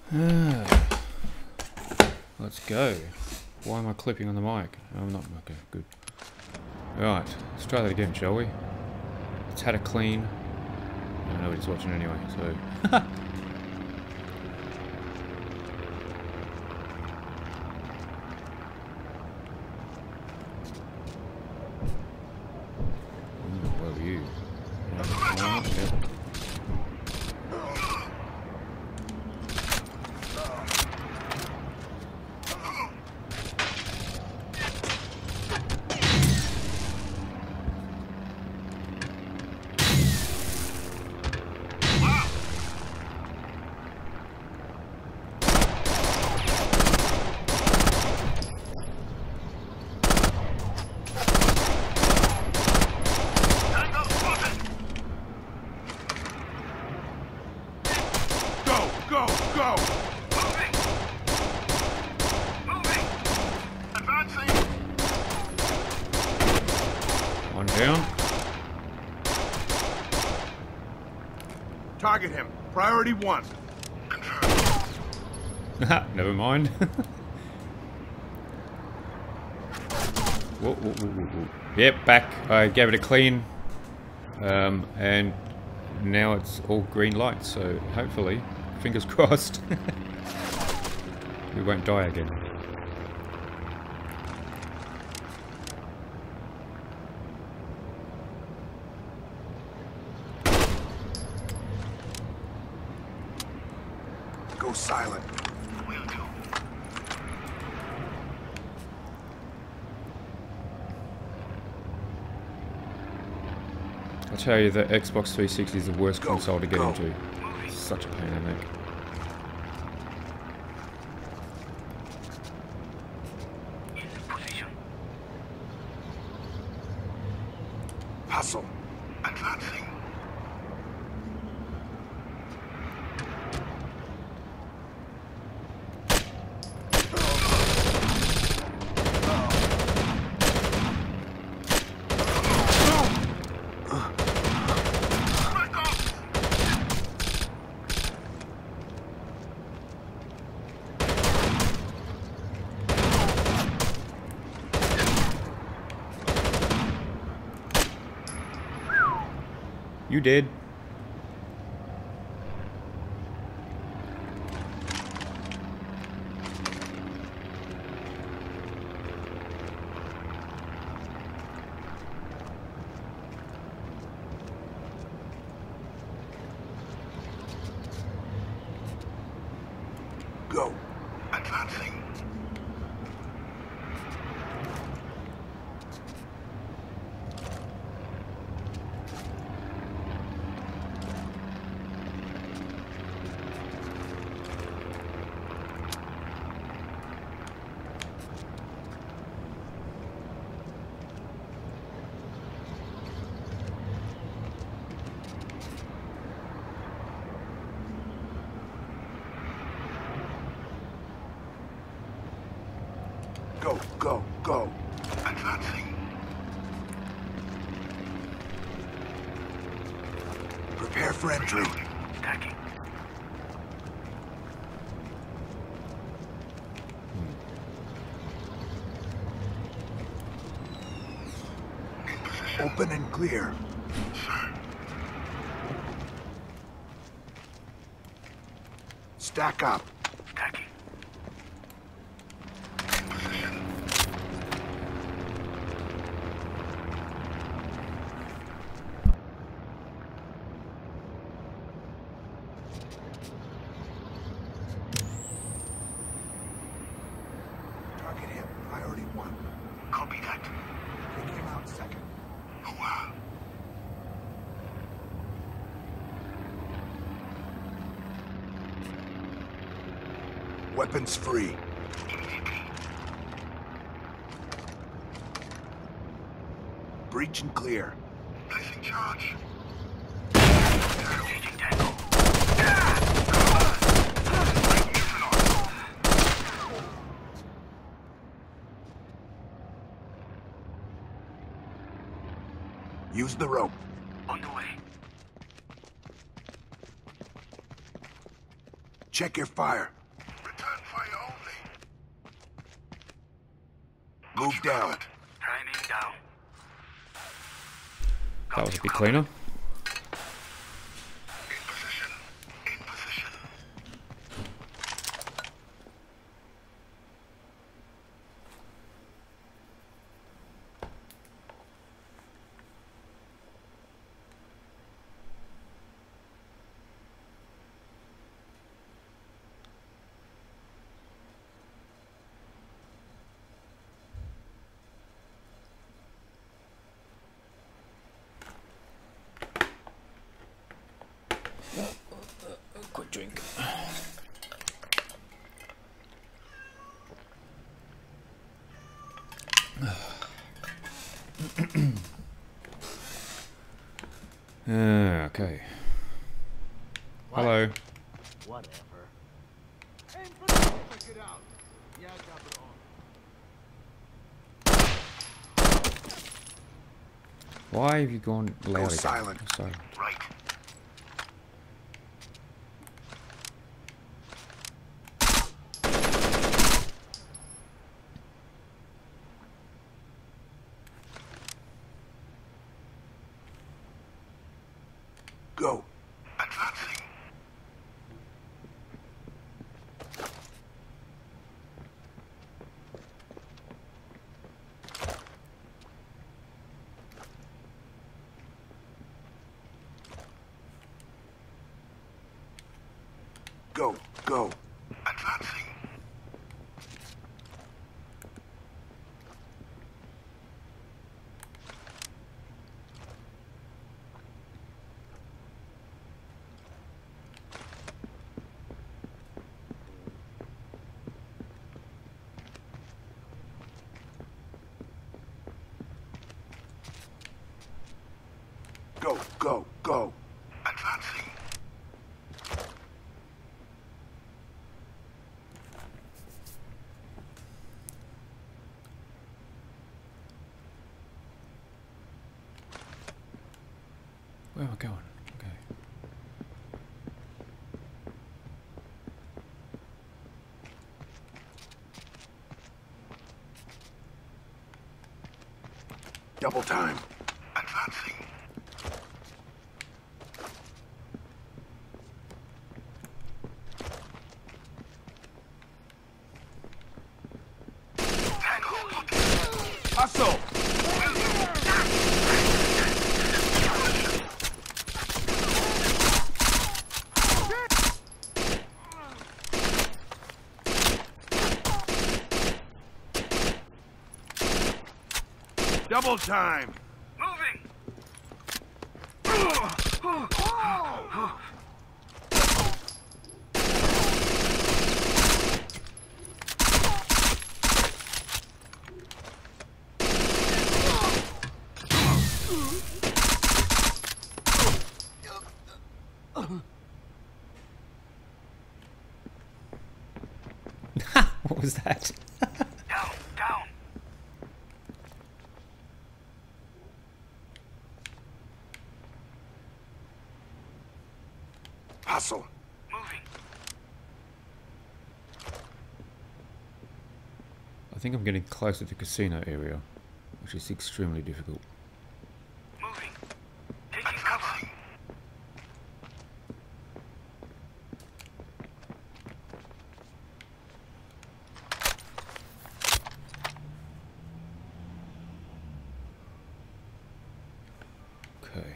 Let's go. Why am I clipping on the mic? Oh, I'm not. Okay, good. Alright, let's try that again, shall we? It's had a clean. Oh, nobody's watching anyway, so. Where were you? Yep. One down. Target him. Priority 1. Never mind. Whoa, whoa, whoa, whoa, whoa. Yep, back. I gave it a clean. And now it's all green lights, so hopefully, fingers crossed, we won't die again. Go silent. Will do. I'll tell you, the Xbox 360 is the worst console to get go. into. It's such a pain in the neck. In position. Hustle. Advancing. You did. Go. Advancing. Go, go, go. Advancing. Prepare for entry. Stacking. Open and clear. Stack up. Stacking. Target him. Priority 1. Copy that. Take him out second. Wow. Weapons free. Immediately. Breach and clear. Placing charge. Engaging tango. Use the rope. On the way. Check your fire. Move down. Timing down. That was a bit cleaner. In position. In position. Quick drink. Okay. Hello. Whatever. Why have you gone loud again? silent. I'm sorry. Right. Go. Advancing. Go. Go. Advancing. Go. Go. Go. Advancing. Where am I going? Okay. Double time. Advancing. Hustle. Double time. Moving. What was that? Down. Down. Hustle. Moving. I think I'm getting close to the casino area, which is extremely difficult. Moving. Taking cover. Okay.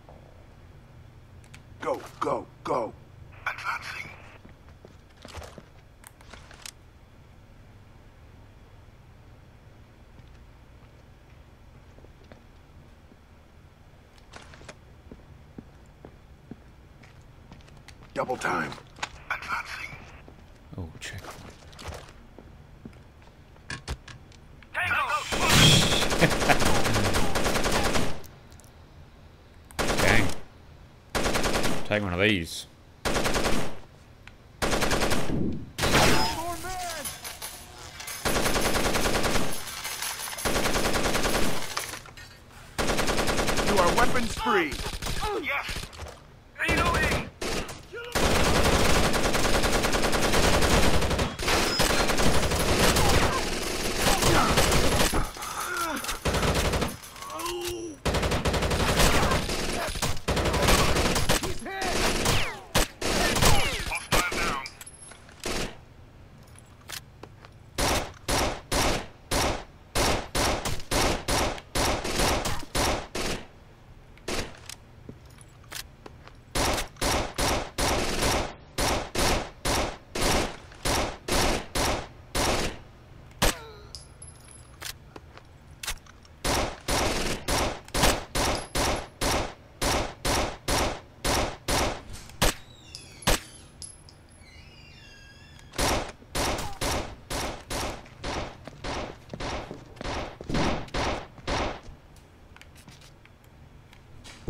Go. Go. Go. Advancing. Double time. Advancing. Oh, check. Dang. Take one of these. You are weapons free. Yes. Reloading.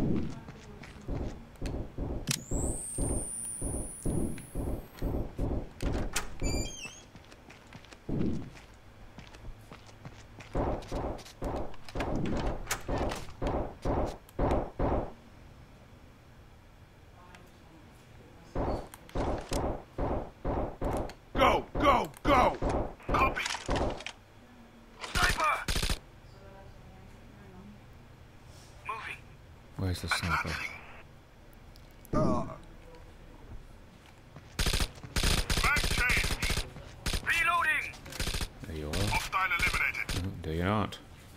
Go, go, go! Copy. Sniper! Moving. Where's the sniper? Advancing. Mag change. Reloading. There you are. Hostile eliminated. Oh, there you aren't.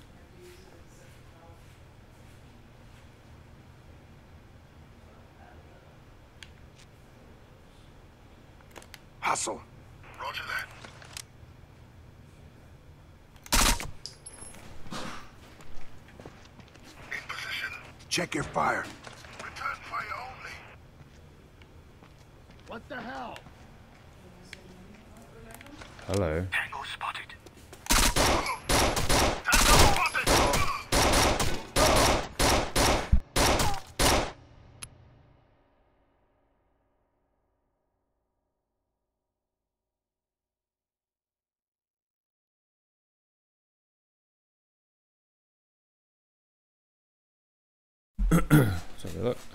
Hustle. Roger that. In position. Check your fire. Return fire only. What the hell? Hello. Tango spotted. Tango spotted! Let's have a look.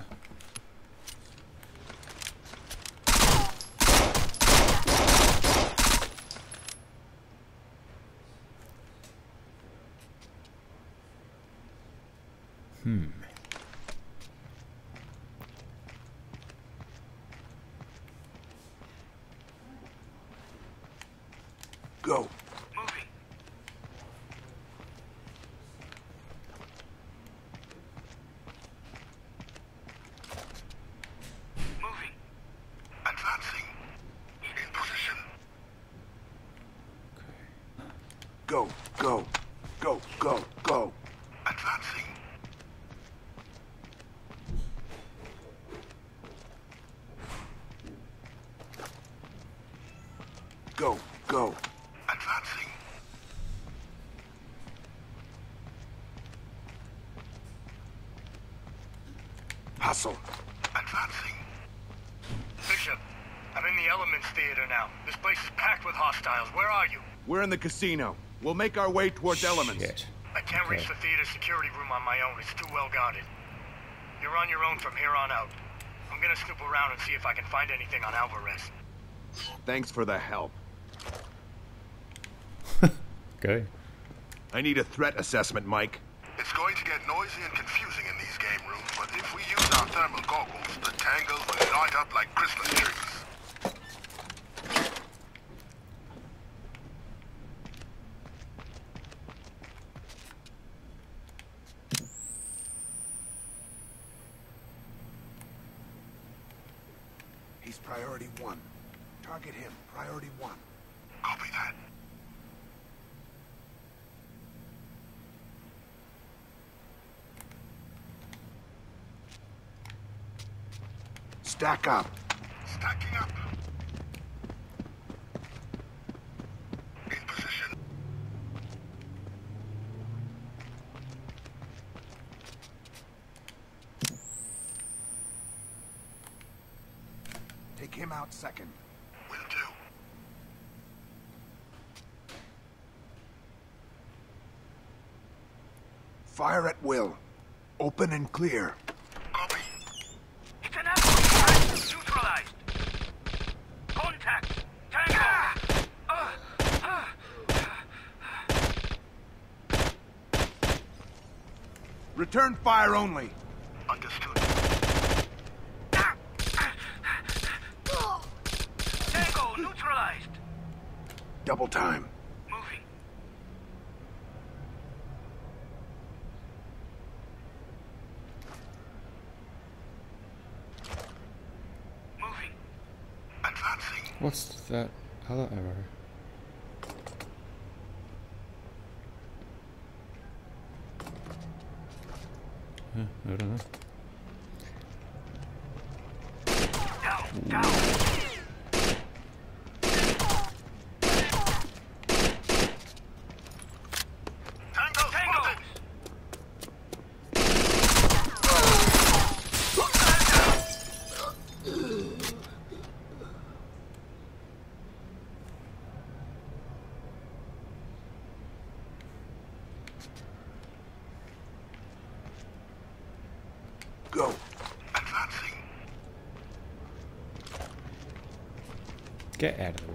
Go. Moving. Moving. Advancing. In position. Go, go, go, go, go. Advancing. Go, go. Advancing. Hustle. Advancing. Bishop, I'm in the Elements Theater now. This place is packed with hostiles. Where are you? We're in the casino. We'll make our way towards Elements. Shit. I can't reach the theater security room on my own. It's too well guarded. You're on your own from here on out. I'm gonna snoop around and see if I can find anything on Alvarez. Thanks for the help. Okay. I need a threat assessment, Mike. It's going to get noisy and confusing in these game rooms, but if we use our thermal goggles, the tangles will light up like Christmas trees. He's priority 1. Target him. Priority 1. Copy that. Stack up. Stacking up. In position. Take him out second. Will do. Fire at will. Open and clear. Copy. It's an Alvarez. Neutralized. Contact. Tango. Return fire only. Understood. Tango neutralized. Double time. Moving. Moving. Advancing. What's that other arrow? I don't know. Down. Down. Tango spotted. Go. Advancing. Get out of the way.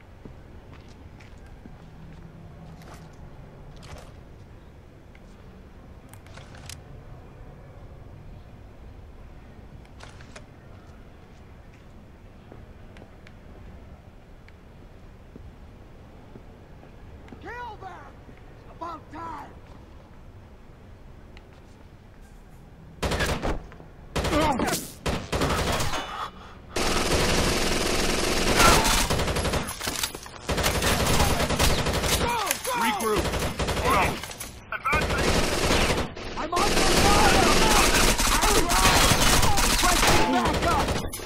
Kill them! About time! Regroup. Advancing. I'm on the fire! Requesting backup!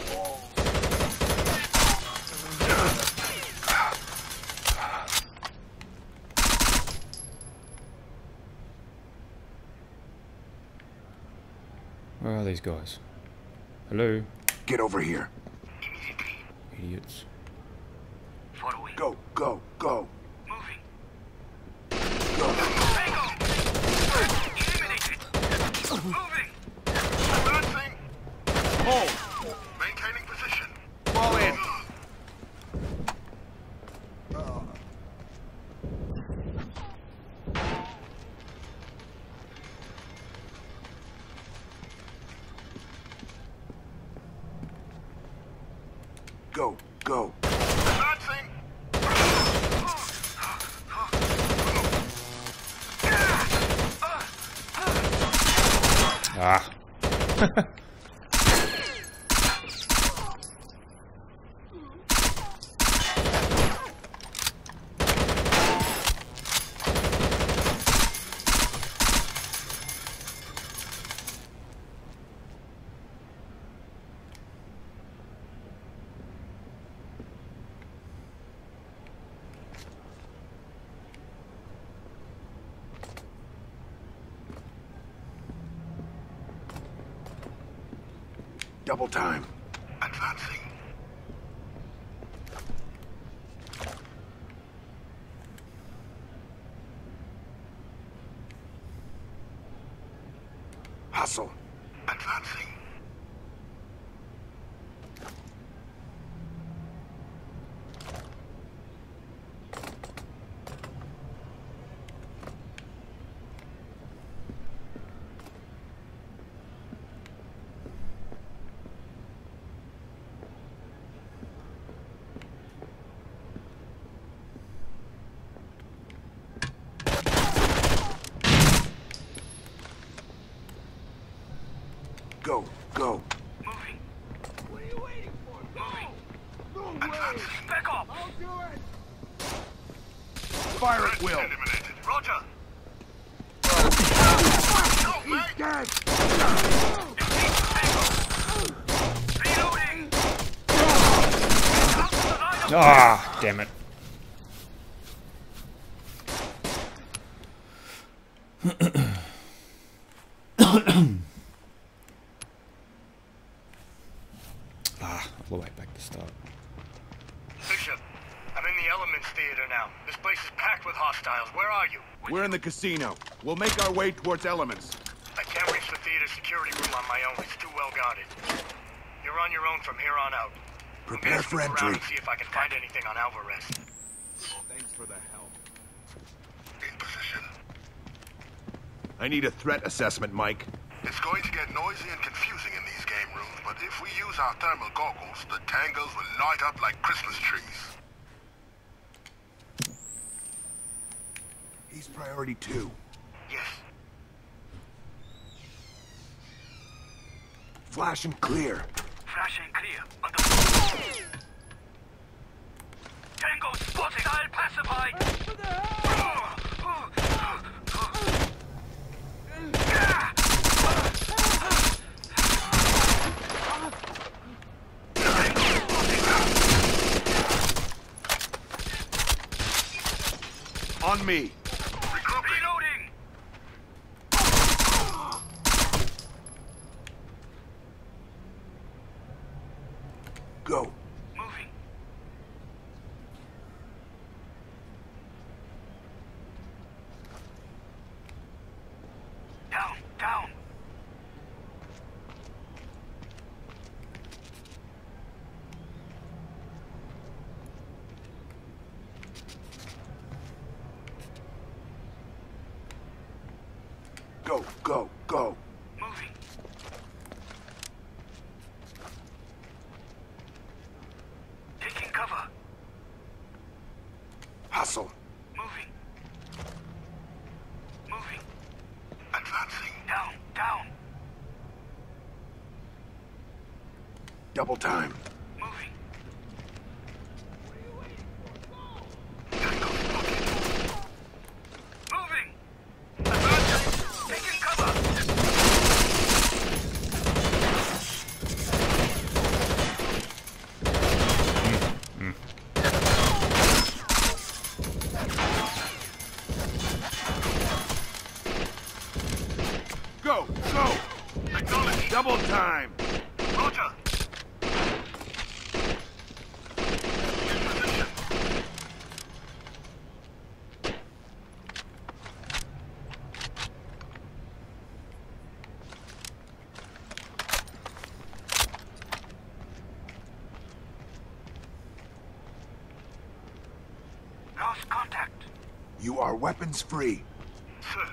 Where are these guys? Hello? Get over here. Immediately. Idiots. Following. Go, go, go. Moving. Go. Tango. Eliminated. Moving. Advancing. Hold. Maintaining position. Fall in. Go, go. Advancing. Ah. Double time. Advancing. Hustle. Advancing. Go, go. Moving. What are you waiting for? Moving. No Advancing. Back off. I'll do it. Fire at will. Eliminated. Roger. He's dead. Reloading. Ah, damn it. All the way back to start. Bishop, I'm in the Elements Theater now. This place is packed with hostiles. Where are you? We're in the casino. We'll make our way towards Elements. I can't reach the theater security room on my own. It's too well guarded. You're on your own from here on out. Prepare for I'm gonna snoop around entry. and see if I can find anything on Alvarez. Thanks for the help. In position. I need a threat assessment, Mike. It's going to get noisy and confusing in these game rooms, but if we use our thermal goggles, the tangles will light up like Christmas trees. He's priority 2. Yes. Flash and clear. Flash and clear. On the Tango spotted. I'll pacify. On me. Reloading. Go. Moving. Down, down. go, go. Moving. Taking cover. Hustle. Moving. Moving. Advancing. Down, down. Double time. Moving. Moving. Advancing. Taking cover. Go, go! Acknowledge. Double time! Roger. In position. Lost contact. You are weapons free. Sir.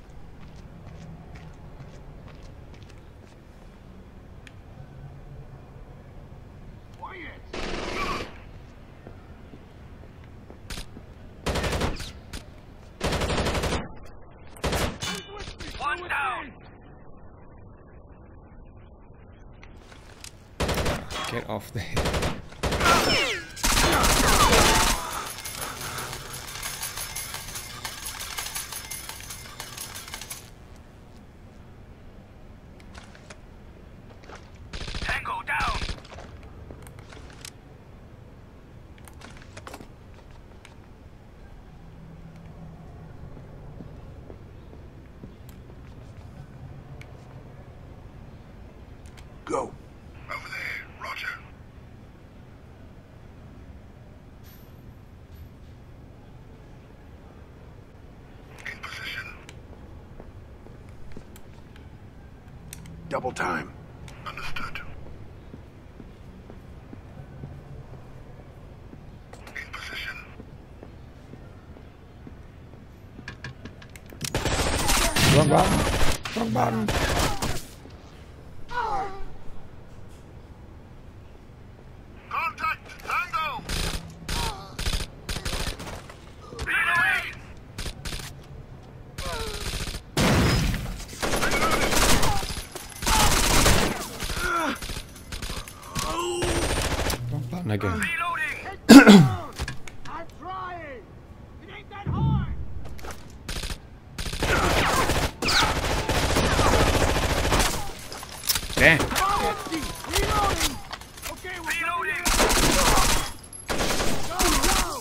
One down. Get off there. Tango down. Go. Over there. Roger. In position. Double time. Understood. In position. Wrong button. Wrong button. Contact! Tango! Reloading. Wrong button again. Reloading. I'm trying! It ain't that hard! Damn. Empty! Reloading! Okay, we're Reloading. go, go!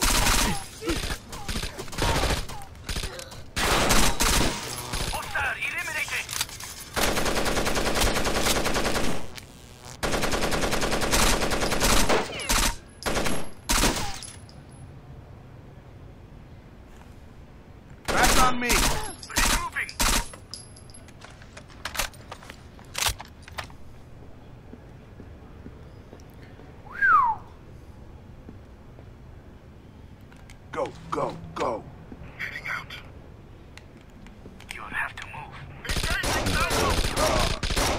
Hostile eliminated. Back on me! Regrouping. Go, go, go. Heading out. You'll have to move. Engaging Tango!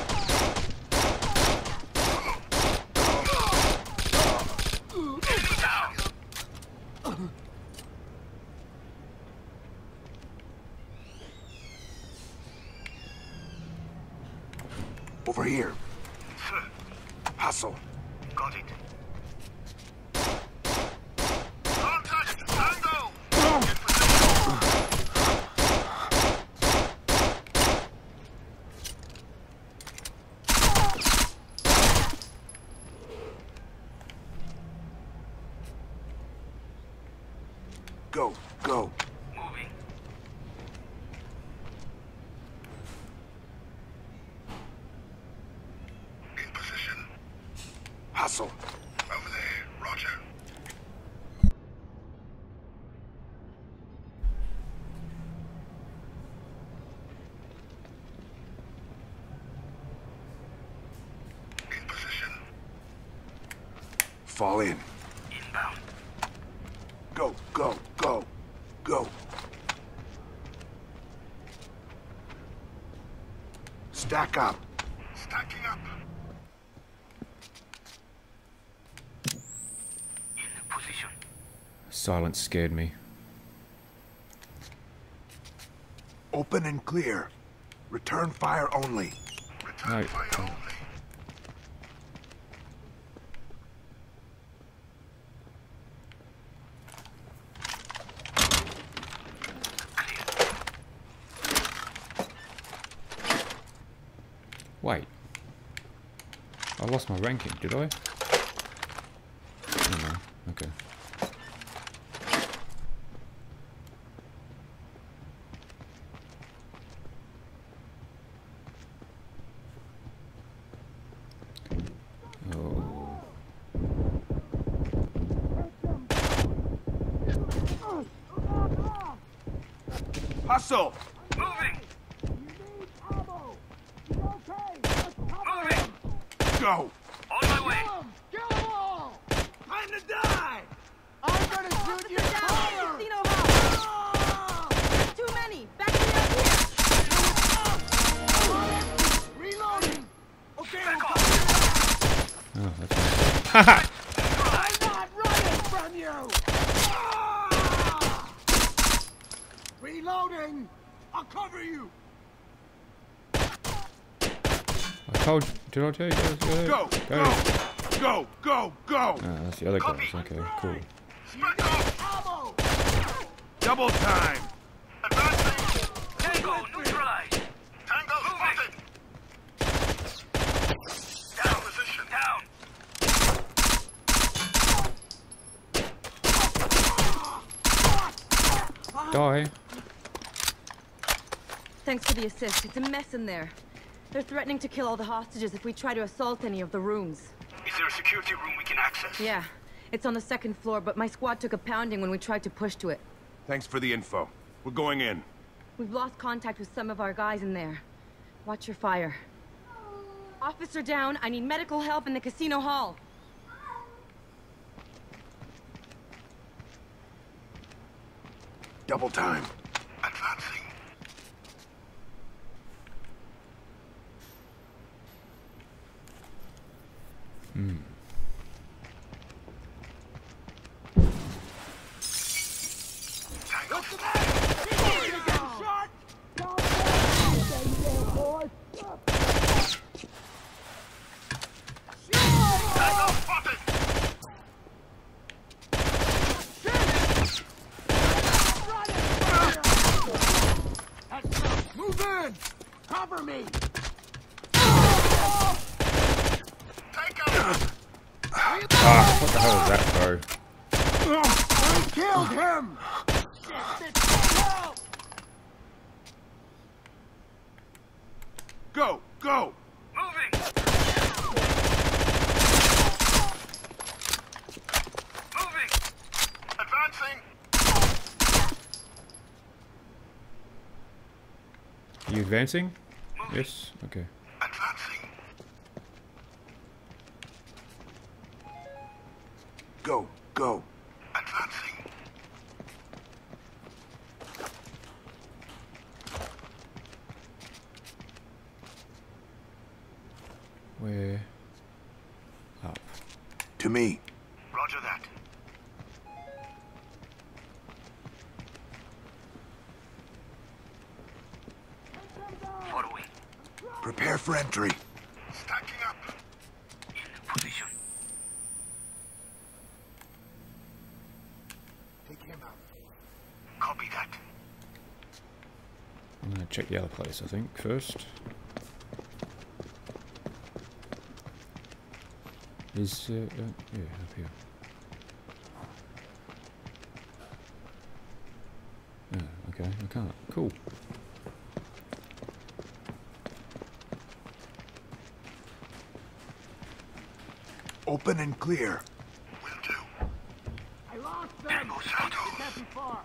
Enemy down. Over here. Sir. Hustle. Got it. Contact! Tango! In position. Go, go. Moving. In position. Hustle. Over there. Roger. In position. Fall in. Inbound. Go, go, go, go. Stack up. Stacking up. In position. Silence scared me. Open and clear. Return fire only. Return No. fire only. Wait. I lost my ranking, did I? Oh, no. Okay. Oh. Hustle! Moving! Go! On my way! Kill them all! Time to die! I'm gonna shoot you fire! Casino Hall! Too many! Back me up here! Reloading! Okay, I'm Oh, that's nice. not running from you! Ah! Reloading! I'll cover you! I told you. Did I tell you guys? Go! Go! Go! Go! Go! Ah, that's the other guys. Okay, cool. Ammo! Double time! Advancing! Tango neutralized! Tango spotted! Down position. Down! Die. Thanks for the assist. It's a mess in there. They're threatening to kill all the hostages if we try to assault any of the rooms. Is there a security room we can access? Yeah, it's on the second floor, but my squad took a pounding when we tried to push to it. Thanks for the info. We're going in. We've lost contact with some of our guys in there. Watch your fire. Officer down. I need medical help in the casino hall. Double time. Advancing. Tango spotted. Shot! Tango spotted. Move in! Cover me! Tango. Ah, what the hell is that, bro? I killed him! Go! Go! Moving! Moving! Advancing. Are you advancing? Yes. Okay. Advancing. Go. Go. Advancing. Where? Up. To me. Roger that. Following. Prepare for entry. Stacking up. In position. Take him out. Copy that. I'm gonna check the other place, I think, first. Is yeah, up here. Oh, okay, I can't. Cool. Open and clear. Will do. I lost them! Tango spotted. Can't be far!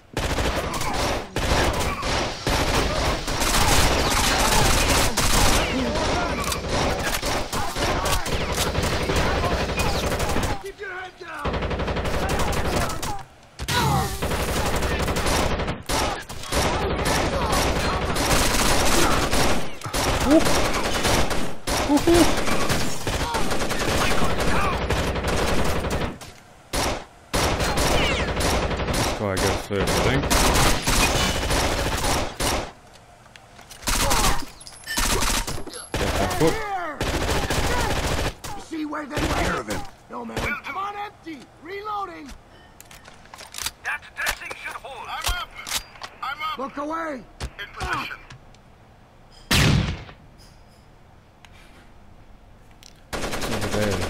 Keep your head down! This guy goes first, I think. Get that foot. See where they Take care went? of him. No, man. Come on, empty. Reloading. That dressing should hold. I'm up! I'm up! Look away. In position. It's over there.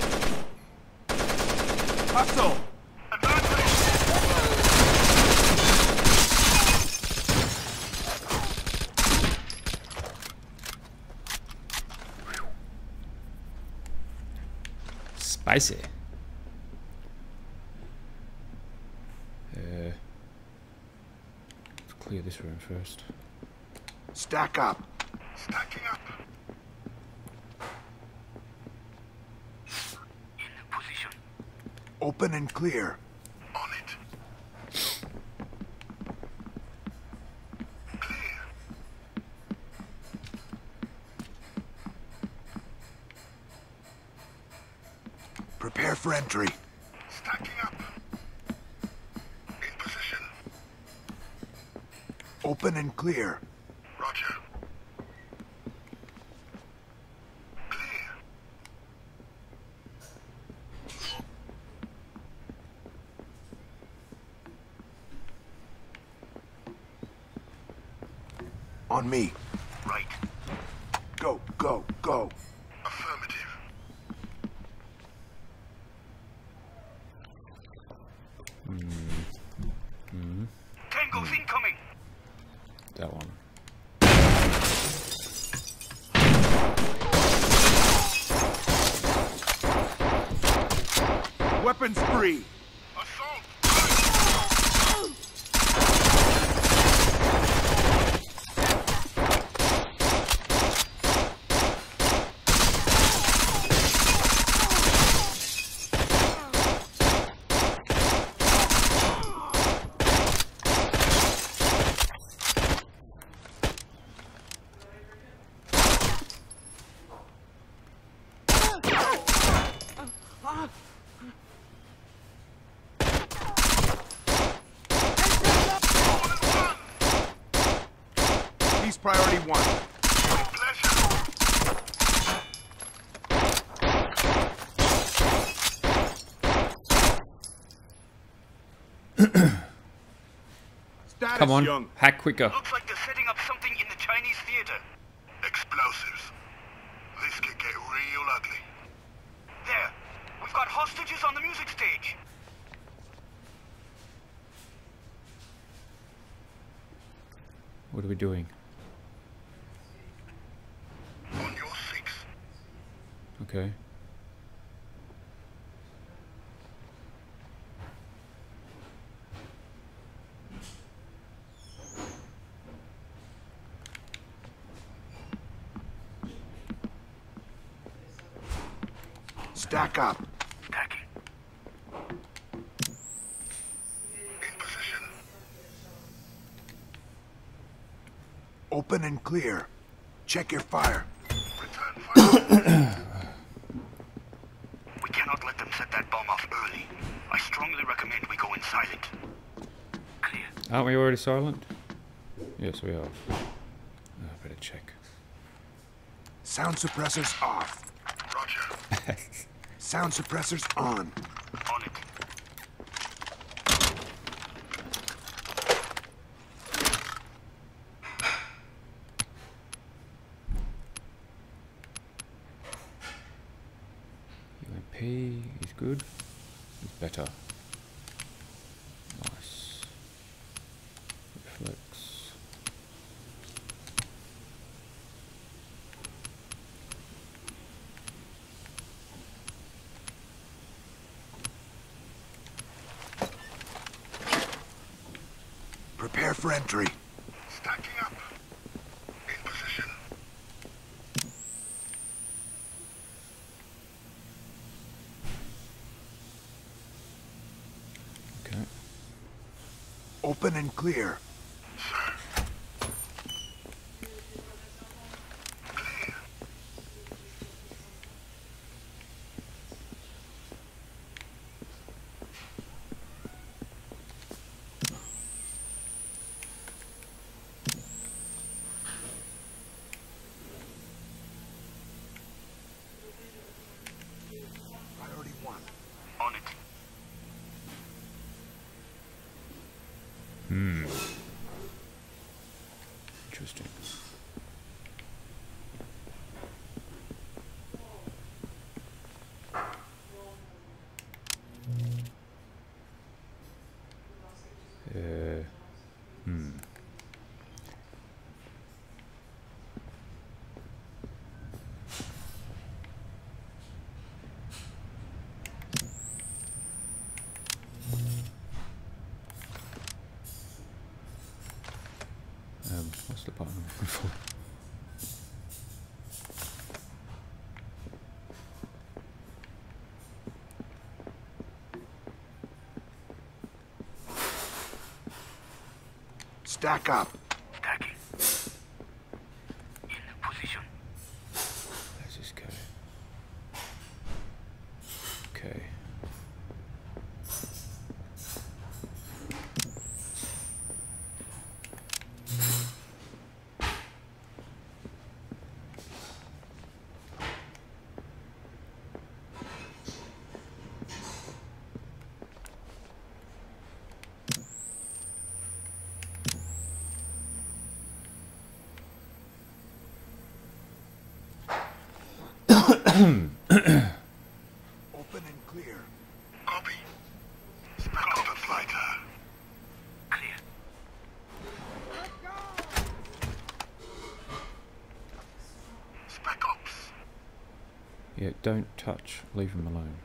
Hustle! Spicy. Let's clear this room first. Stack up. Stacking up. In position. Open and clear. On it. Clear. Prepare for entry. Stacking up. In position. Open and clear. Roger. Clear. On me. Right. Go, go, go. Affirmative. Tango's incoming. That one. Weapons free! Assault! He's priority one. Status, Come on, young. hack quicker. Looks like they're setting up something in the Chinese theater. Explosives. This could get real ugly. There. We've got hostages on the music stage. What are we doing? On your six. Okay. Stack up. Stacking. In position. Open and clear. Check your fire. Return fire. We cannot let them set that bomb off early. I strongly recommend we go in silent. Clear. Aren't we already silent? Yes, we are. Oh, I better check. Sound suppressors off. Roger. Sound suppressors on. On it. UMP is good. It's better. Nice. Reflex. Prepare for entry. Stacking up. In position. Okay. Open and clear. Sir. Clear. Stack up. Stacking. In position. Let's just go. Okay. Open and clear. Copy. Spec up the fighter. Clear. Spec ops. Yeah, don't touch. Leave him alone.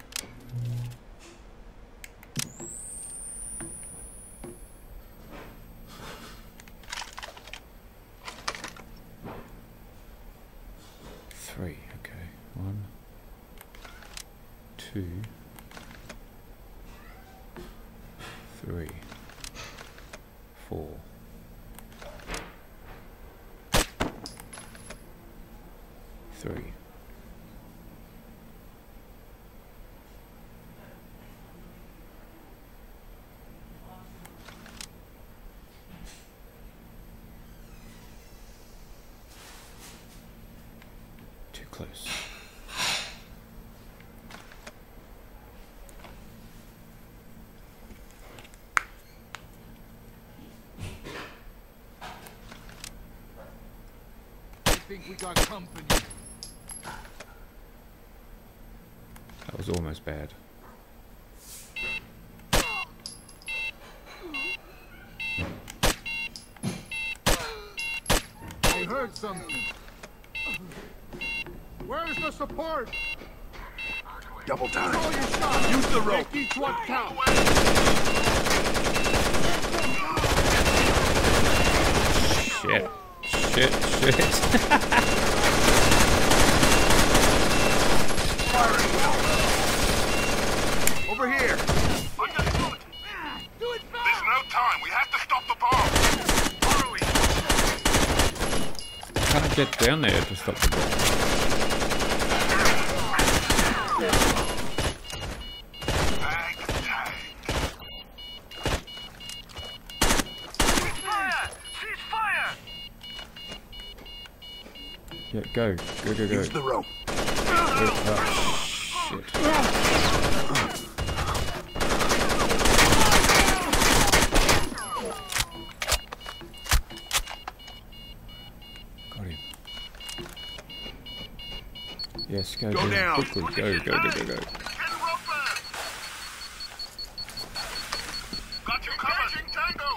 Three, okay. 1, 2, 3, 4. Three. Too close. I think we got company. That was almost bad. I heard something. Where's the support? Double time. Throw your shot. Use the rope. Make each one count. Shit. Shit. Over here. Understood. Do it There's fast. no time. We have to stop the bomb. Following. Can't get down there to stop the ball. Tag, tag. Fire! Cease fire! Yeah, go. Go, go, go. Use the rope. Oh, shit. Got him. Yes, go, Go down. quickly. Go, go, go, go, go. Get roper. Got you covered. Tango.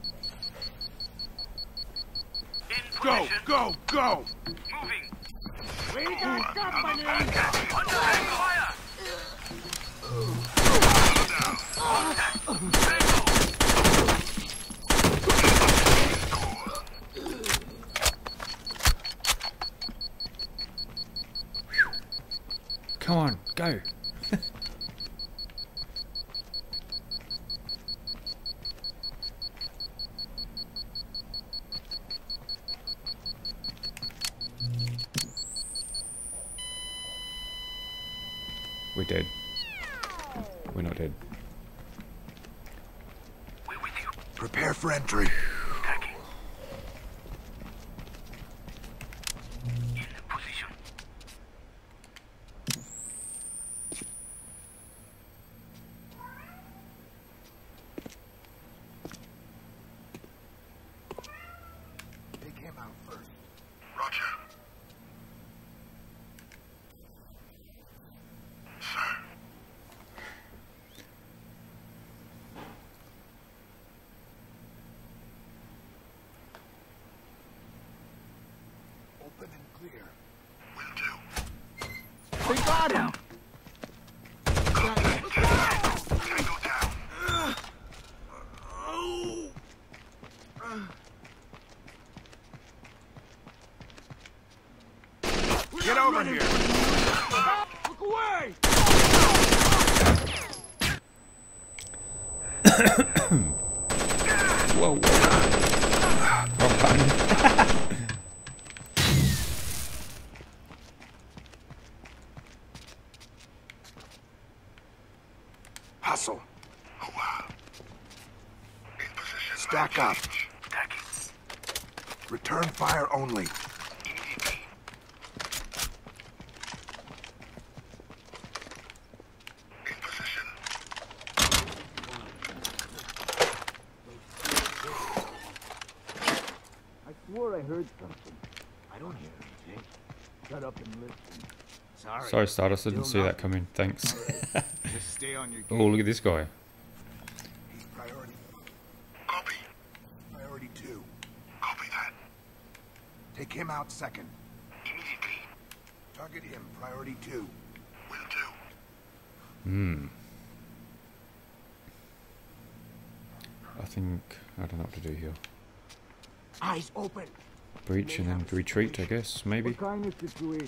In Go, position. go, go. Moving. We got company. Under fire! Come on, go. We're dead. We're not dead. We're with you. Prepare for entry. Attacking. In position. Take him out first. Roger. Sir. Open and clear. Will do. They got him. Tango down. Get over here. Look away. Whoa, whoa. Wrong button. Hustle. Oh, wow. In position. Stack up. Attacking. Return fire only. Immediately. In position. I swore I heard something. I don't hear anything. Shut up and listen. Sorry, Stardust, I didn't see that coming. Thanks. Just stay on your game. Oh, look at this guy. He's priority. Copy. Priority 2. Copy that. Take him out second. Immediately. Target him. Priority 2. Will do. Hmm. I think I don't know what to do here. Eyes open. Breach and then retreat, I guess, maybe. What kind of situation?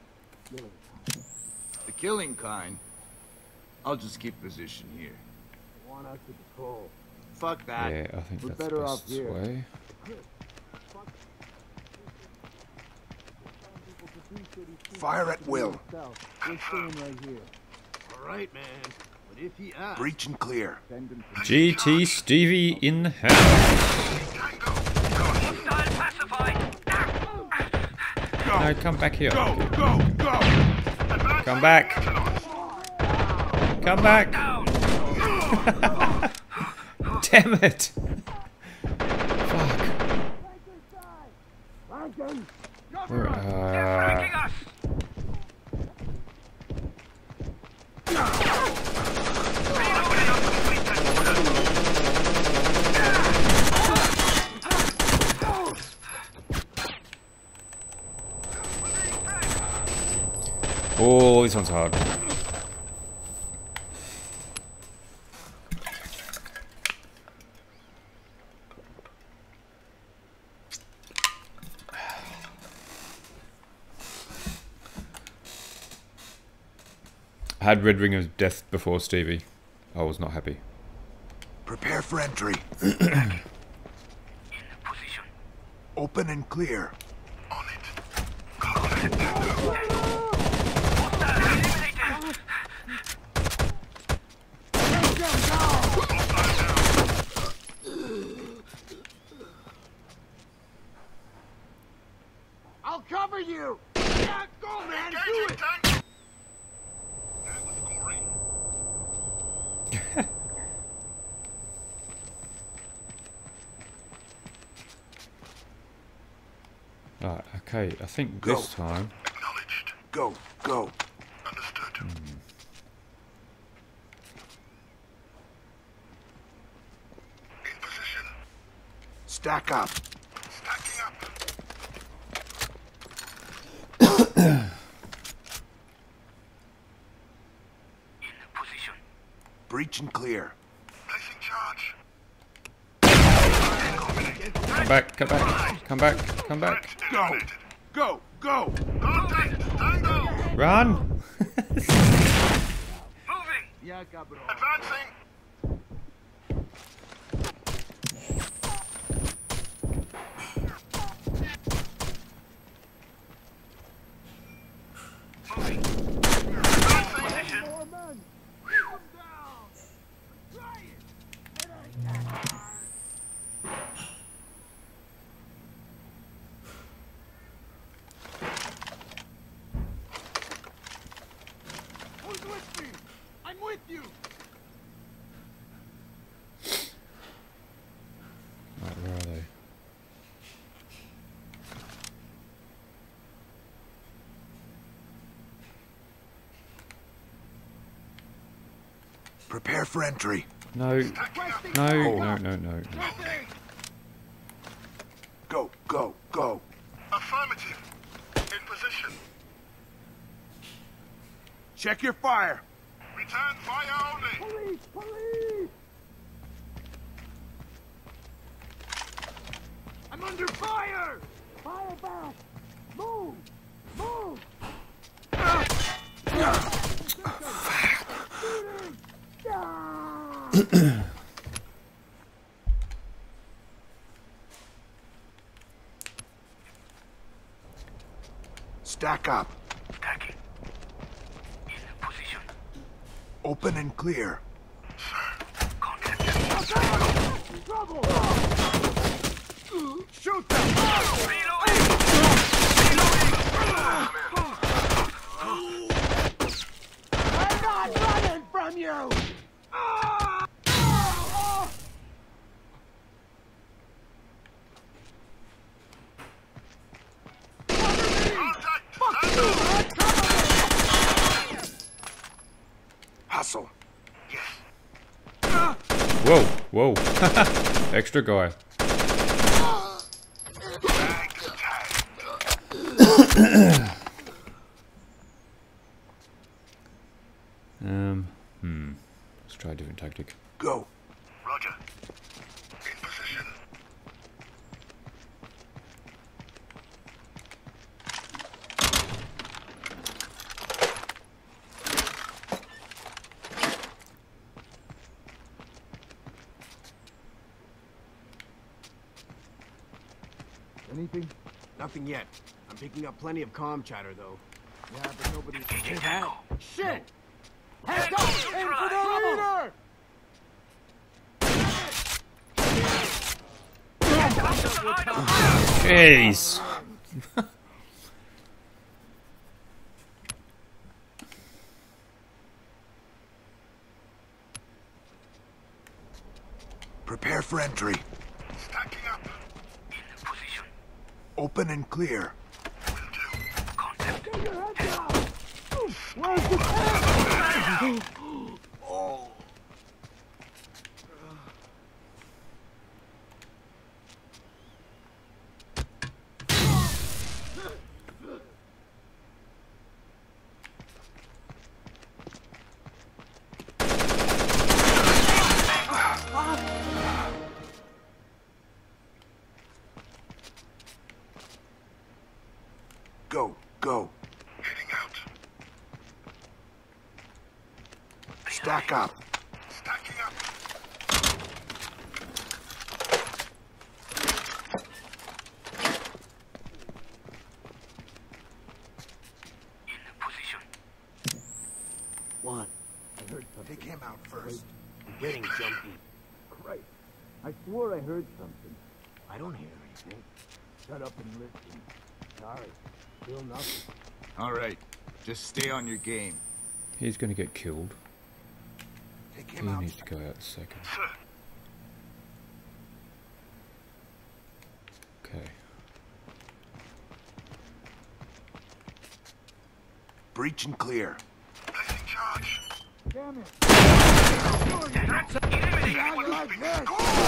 The killing kind. I'll just keep position here. I want us to patrol. Fuck that. Yeah, I think We're that's the better off best here. way. Fire at will. We're staying right here. All right, man. But if he asks, Breach and clear. send him to GT Stevie in the house. Hostile pacified. No, come back here. Go, go, go! Come back. Come back. Damn it. Fuck. Where, Flanking us. oh, this one's hard. I had Red Ring of Death before Stevie. I was not happy. Prepare for entry. In position. Open and clear. On it. Hostile eliminated. I'll cover you! Yeah, go, man! Do Engaging it! tank. That was gory. Right, okay, I think Go. this time. Acknowledged. Go, go. Understood. In position. Stack up. Stacking up. In position. Breach and clear. Placing charge. Come back, come back, come back, come back. Go, go, go! Contact. Tango. Run! Moving. Yeah, Cabrero. Advancing. Moving. Position. Who's with me? I'm with you! Right, where are they? Prepare for entry. No, no, no, no, no. Go, go, go. Affirmative. In position. Check your fire. Return fire only. Police! Police! I'm under fire! Fire back! Move! Move! Stack up. Stacking. In position. Open and clear. Contact. Trouble! Shoot them! Reloading! I'm not running from you! Hustle. Whoa, whoa. Extra guy. Let's try a different tactic. Go. Roger. In position. Anything? Nothing yet. I'm picking up plenty of comm chatter, though. Yeah, but nobody... Engaging Tango. Shit! Heads up! Aim for the leader! Jeez. Prepare for entry. Stacking up. In position. Open and clear. Will do. Contact. Where's the tank? Go. Go. Heading out. Stack up. Stacking up. In position. One. I heard something. Take him out first. I'm getting jumpy. Christ. I swore I heard something. I don't hear anything. Shut up and listen. Sorry. Still nothing. Alright, just stay on your game. He's gonna get killed. Take He him out. needs to go out a second. Sir. Okay. Breach and clear. Placing charge. Damn it. Threats eliminated. How you like this?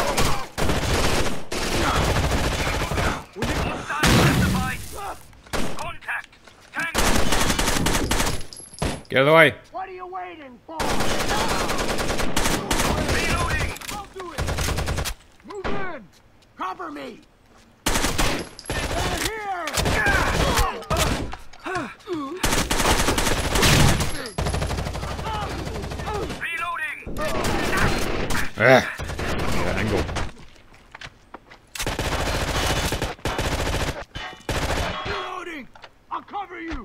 Hostile identified. Contact. Tango. Get out of the way! What are you waiting for? Reloading. I'll do it. Move in. Cover me. They're here. Reloading. Ah! That angle. Reloading. I'll cover you.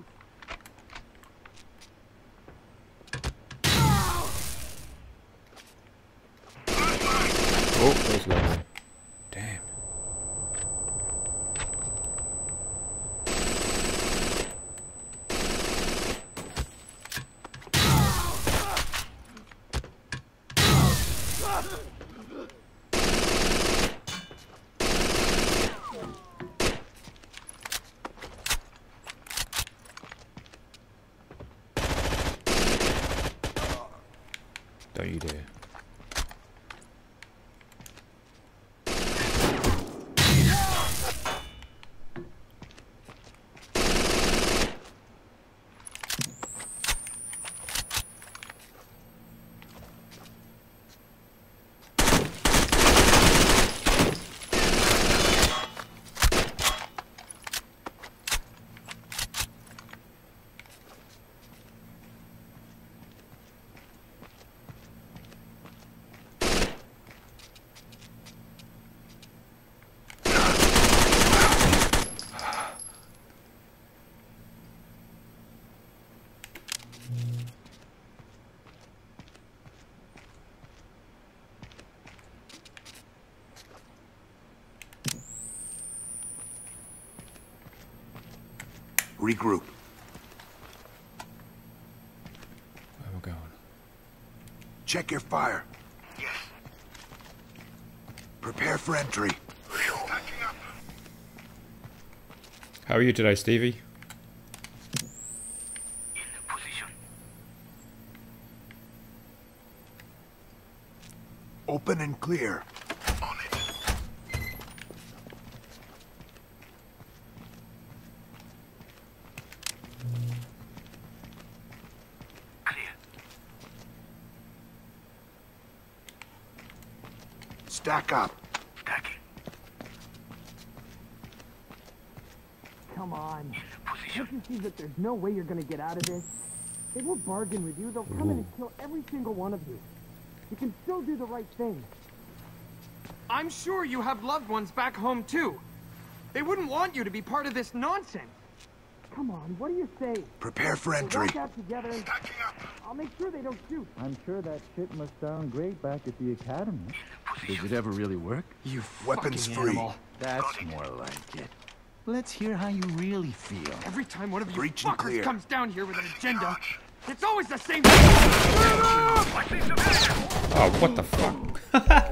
Oh, there's Logan. Damn. Don't you dare. Regroup. Where am I going? Check your fire. Yes. Prepare for entry. Stacking up. How are you today, Stevie? In position. Open and clear. On it. Clear. Stack up. Stacking. Come on. Position. Can't you see that there's no way you're gonna get out of this? They will bargain with you. They'll come in and kill every single one of you. You can still do the right thing. I'm sure you have loved ones back home too. They wouldn't want you to be part of this nonsense. Come on, what do you say? Prepare for We'll entry. walk out together. Stacking up. I'll make sure they don't shoot. I'm sure that shit must sound great back at the academy. Did it ever really work? You Weapons fucking free. animal. That's more like it. Let's hear how you really feel. Every time one of you Breach and fuckers clear. comes down here with an agenda, it's always the same. Oh, what the fuck?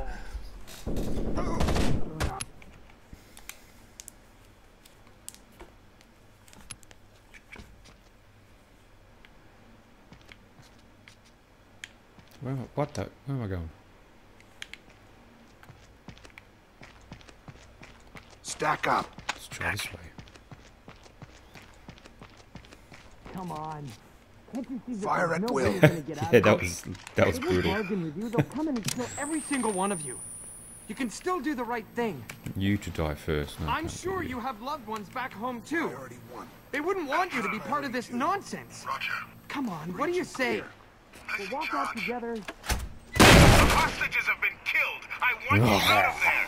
What the? Where am I going? Stack up. Let's try this way. Come on. Can't you see that Fire there's at no will. way you're gonna get out Yeah, of that this? was They will brutal. bargain with you. They'll come in and kill Every single one of you. You can still do the right thing. You to die first. No, I'm can't sure do you have loved ones back home too. Priority 1. They wouldn't want you to be part of this nonsense. Roger. Come on, what do you say? We'll walk out together. The hostages have been killed. I want you out of there.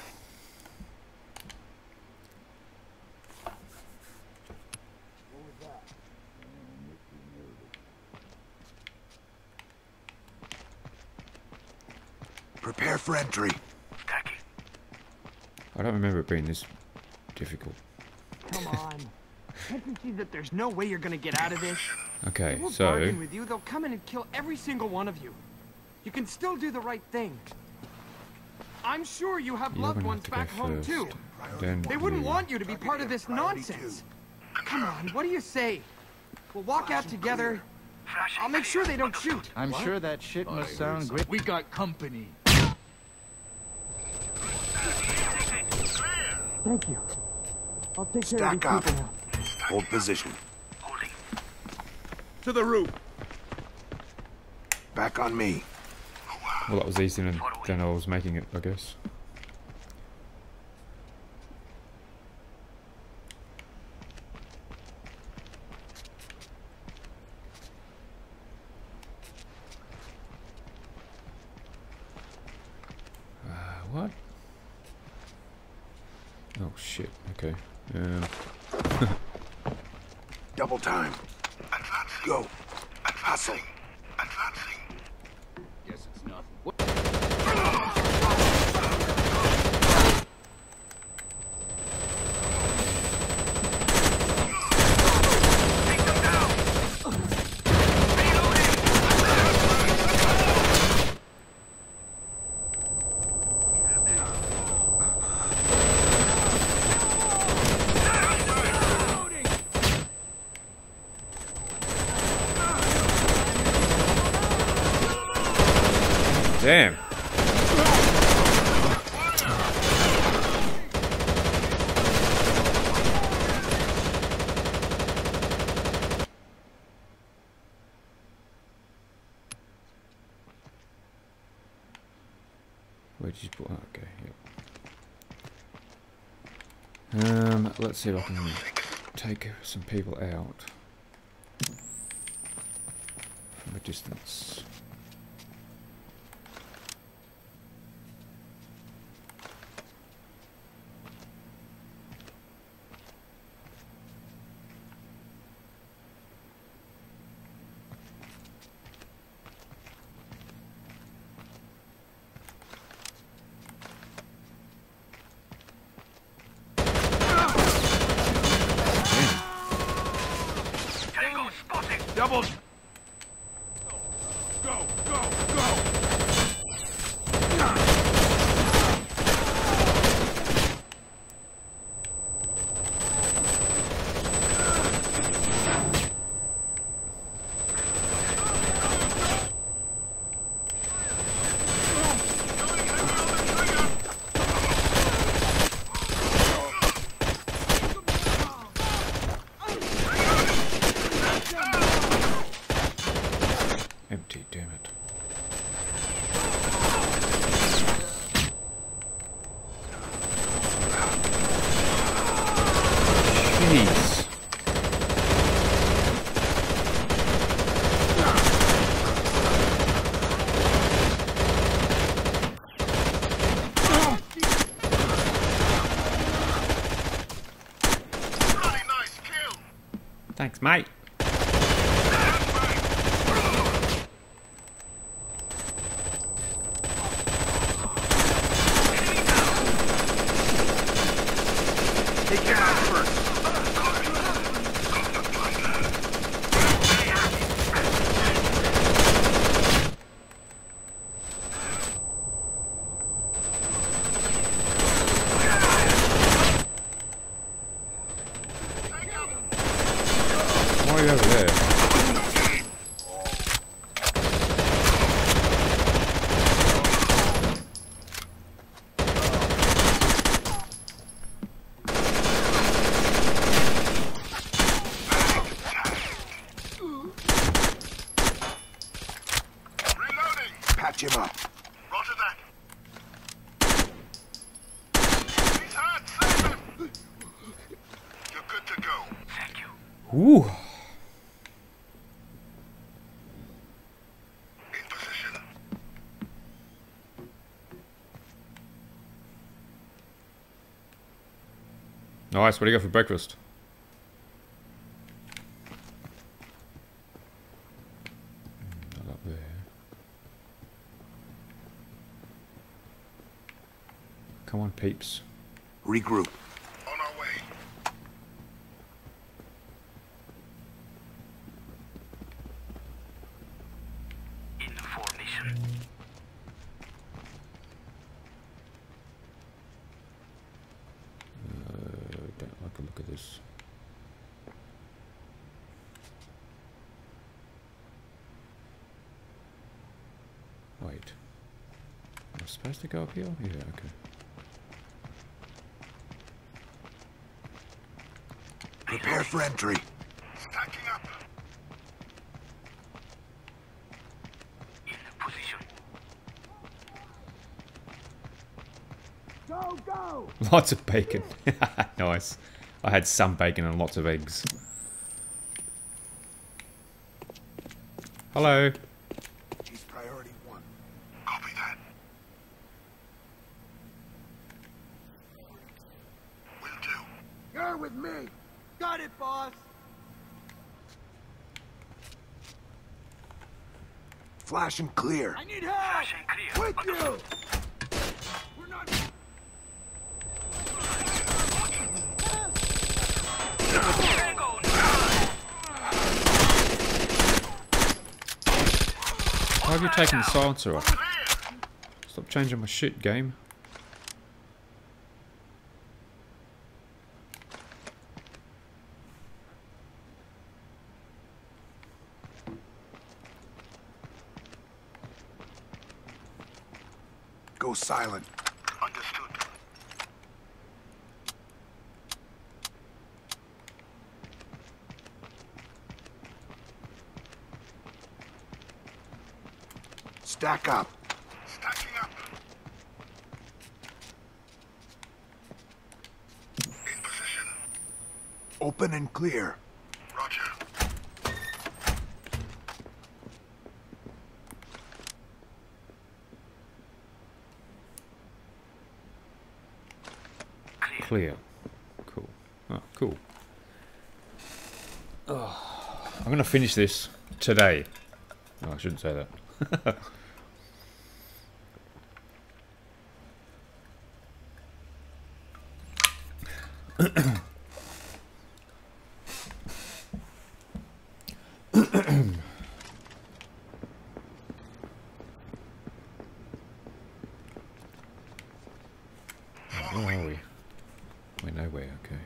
Prepare for entry. Stacking. I don't remember it being this difficult. Come on. Can't you see that there's no way you're gonna get out of this? Okay, They will so bargain with you. They'll come in and kill every single one of you. You can still do the right thing. I'm sure you have you're loved gonna have ones to go back home first. too. Then They wouldn't you. want you to be part of this nonsense. Come on, what do you say? We'll walk out together. I'll make sure they don't shoot. I'm sure that shit must sound great. We got company. Thank you. I'll take care Stack of up. these people now. Hold position. Holding. To the roof. Back on me. Well, that was easier than I was making it, I guess. What? Oh shit. Okay. Double time. Advancing. Go. Hustle. Advancing. Guess it's nothing. Take them down. Damn. Where did you put? Oh, okay, yep. Let's see if I can take some people out from a distance. Double. Go, go, go. Empty, damn it. Jeez. Thanks, mate. Take him out first. Why are you over there? Patch him up. Roger that. He's hurt. Save him. You're good to go. Thank you. Ooh. In position. Nice, what do you got for breakfast? Not up there. Come on, peeps. Regroup. On our way. In formation. Don't like the look of this. Wait. Am I supposed to go up here? Yeah, okay. Prepare for entry. Stacking up. In position. Go, go! Lots of bacon. Nice. I had some bacon and lots of eggs. Hello. He's priority 1. Copy that. Will do. You're with me. Got it, boss. Flash and clear. I need help. Clear. With you. We're not. Why have you taken the silencer off? Stop changing my shit, game. Go silent. Understood. Stack up. Stacking up. In position. Open and clear. Roger. Clear. Cool. Oh, cool. Oh, I'm going to finish this today. No, I shouldn't say that. Where are we? We're nowhere, okay.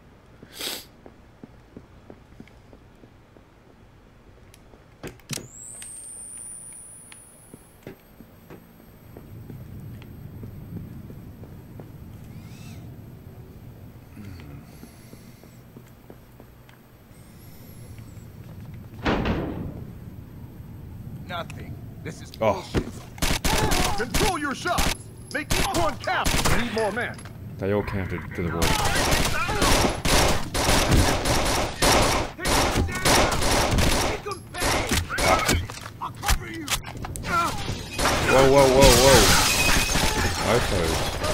Nothing. This is Oh. bullshit. Control your shots! Make each one count! I need more men. They all counted to the wall. I'll cover you. Whoa, whoa, whoa, whoa. Oppos.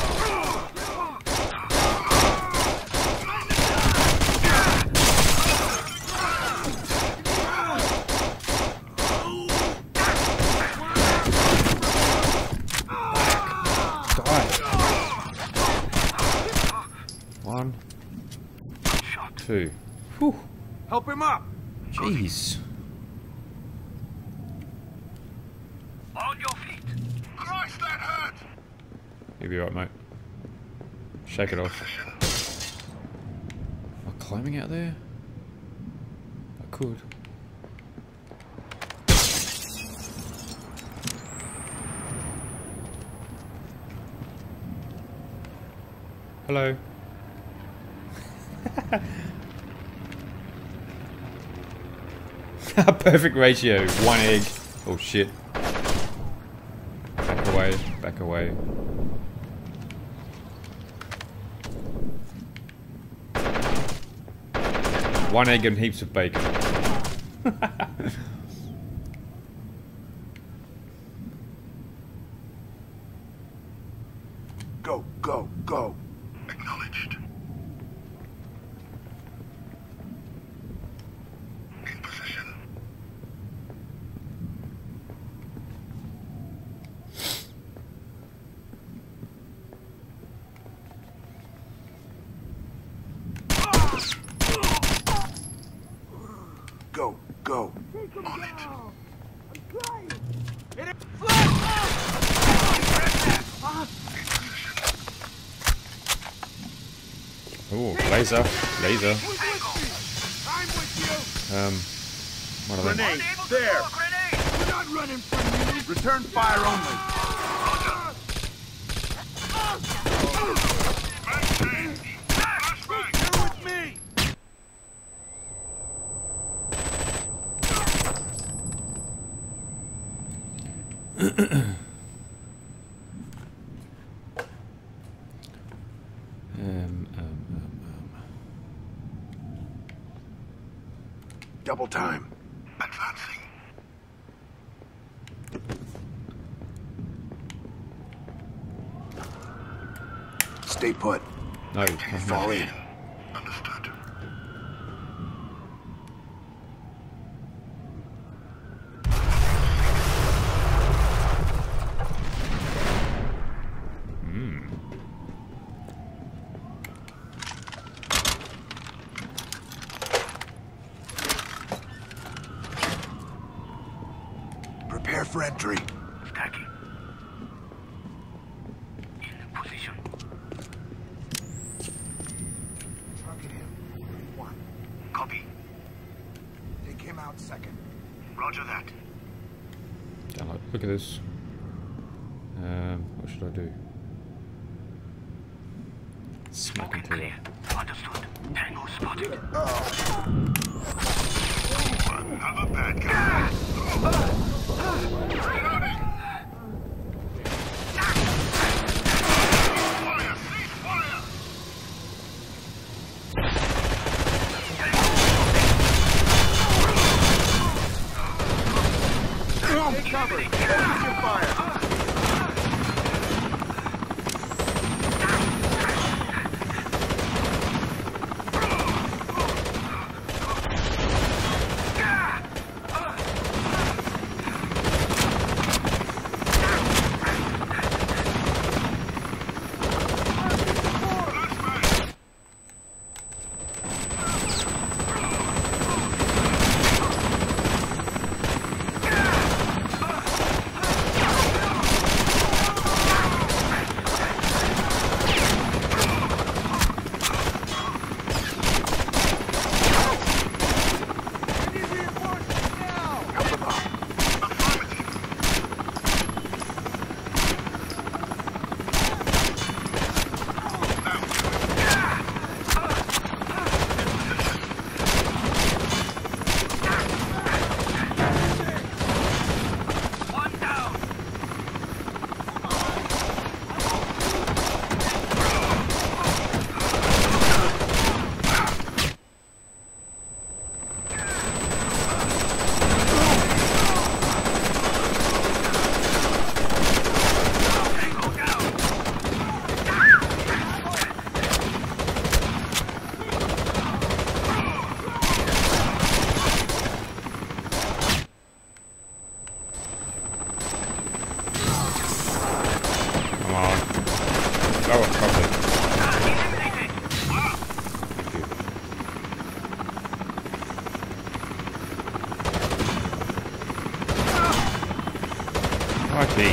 One, two. Whew. Help him up. Jeez. On your feet. Christ, that hurt! You'll be right, mate. Shake it off. Am I climbing out there? I could. Hello. Perfect ratio. One egg. Oh shit. Back away. Back away. One egg and heaps of bacon. Go, go, go. Acknowledged. In position. Go, go. On it. Oh, laser. Laser. What are they? Grenade, there! We're not running from you. Return fire only. You're with me. Double time. Advancing. Stay put. No, Fall in. Understood. Prepare for entry. Stacking. In position. Target him. One. Copy. Take him out second. Roger that. Download. Look at this. What should I do? Smack into it. Understood. Tango spotted. Another bad guy. Reloading. Fire! Cease fire! Take cover. Focus your fire. Crikey.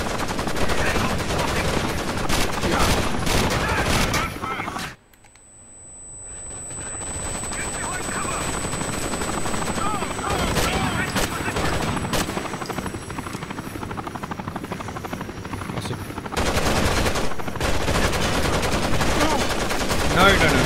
No.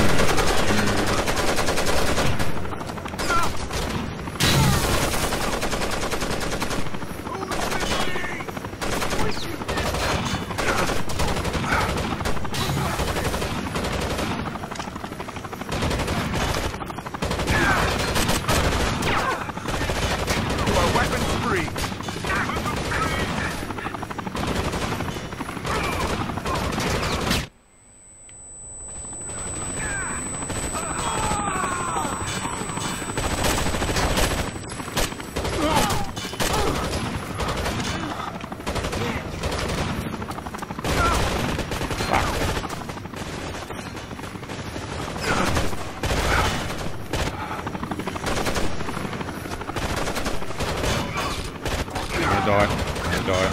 Die.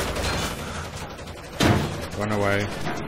Run away.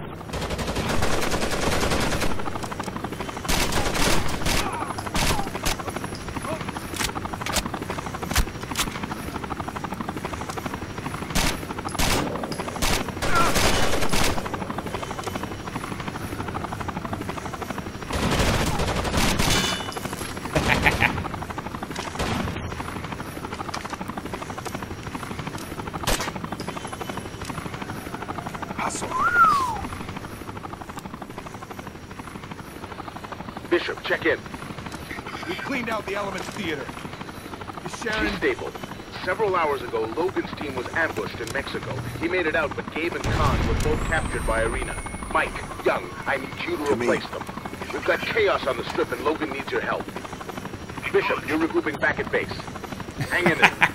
Bishop, check in. We cleaned out the Elements Theater. Is Sharon... She's stable. Several hours ago, Logan's team was ambushed in Mexico. He made it out, but Gabe and Khan were both captured by Arena. Mike, Young, I need you to replace them. We've got chaos on the strip and Logan needs your help. Bishop, you're regrouping back at base. Hang in there.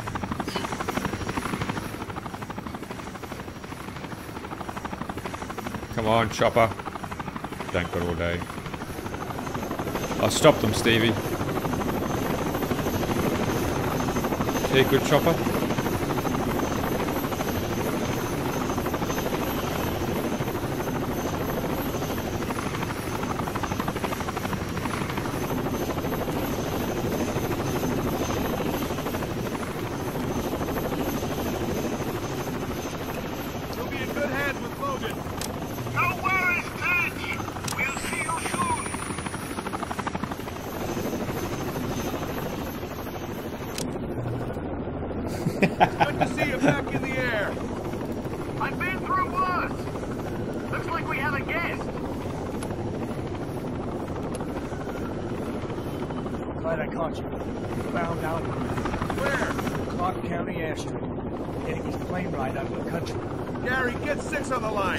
Come on, Chopper. Don't got all day. I'll stop them, Stevie. See a good chopper? You'll be in good hands with Logan. No worries, Titch. We'll see you soon. Good to see you back in the air. I've been through worse. Looks like we have a guest. Glad I caught you. Found Alvarez. Where? Clark County airstrip. Getting his plane ride out of the country. Gary, get 6 on the line.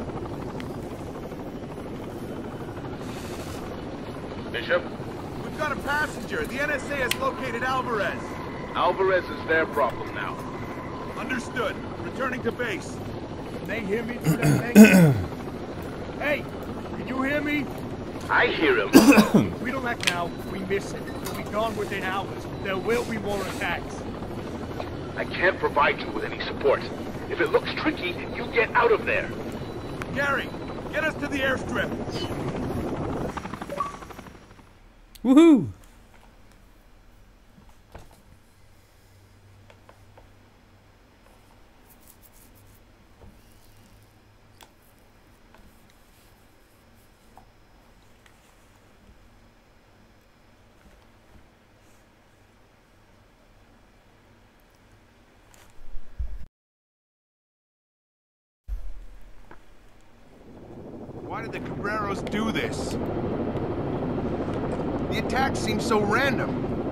Bishop, We've got a passenger. The NSA has located Alvarez. Alvarez is their problem now. Understood. Returning to base. Can they hear me through that thing? Hey, can you hear me? I hear him. If we don't act now, we miss it. We'll be gone within hours. There will be more attacks. I can't provide you with any support. If it looks tricky, you get out of there. Gary, get us to the airstrip. Woohoo! Why did the Cabreros do this? The attack seems so random.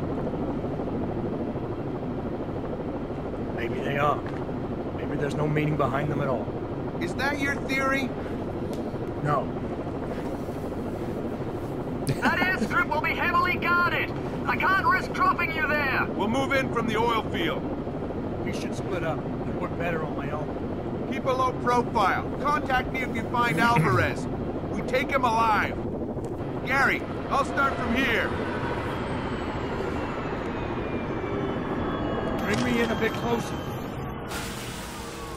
Maybe they are. Maybe there's no meaning behind them at all. Is that your theory? No. That airstrip will be heavily guarded. I can't risk dropping you there. We'll move in from the oil field. We should split up. I work better on my own. Keep a low profile. Contact me if you find Alvarez. We take him alive. Gary, I'll start from here. Bring me in a bit closer.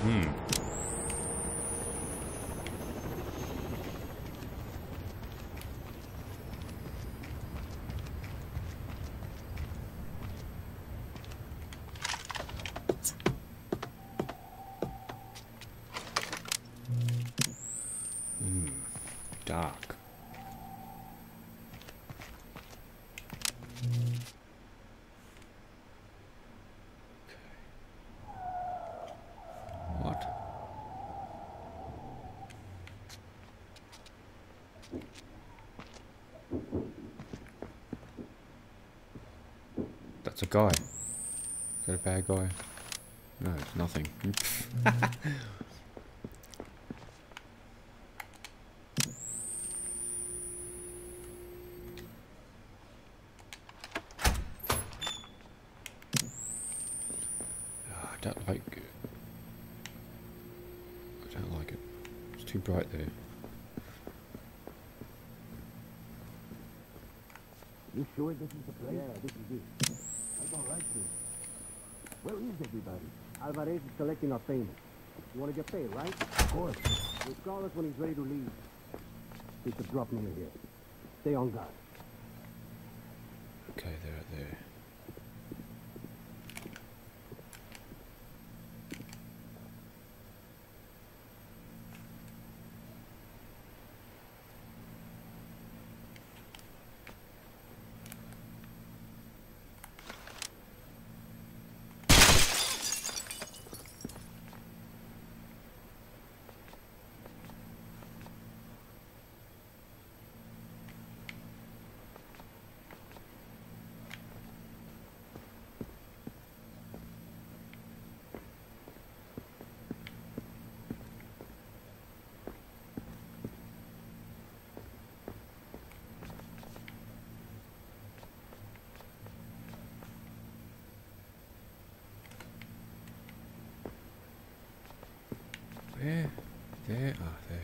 Dark. What? That's a guy. Is that a bad guy? No, it's nothing. I don't like it. It's too bright there. You sure this is the place? Yeah, this is it. I don't like this. Where is everybody? Alvarez is collecting our payment. You want to get paid, right? Of course. He'll call us when he's ready to leave. He's a drop near here. Stay on guard. Okay, they're there. Where? There? Ah, there.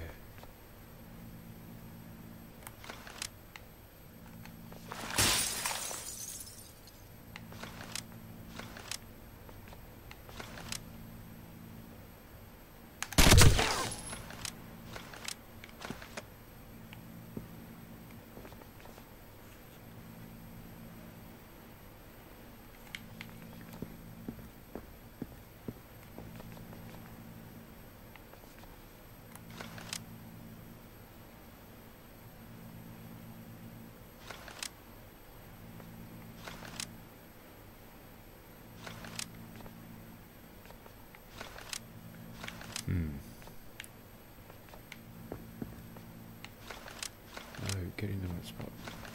Oh, get in the right spot.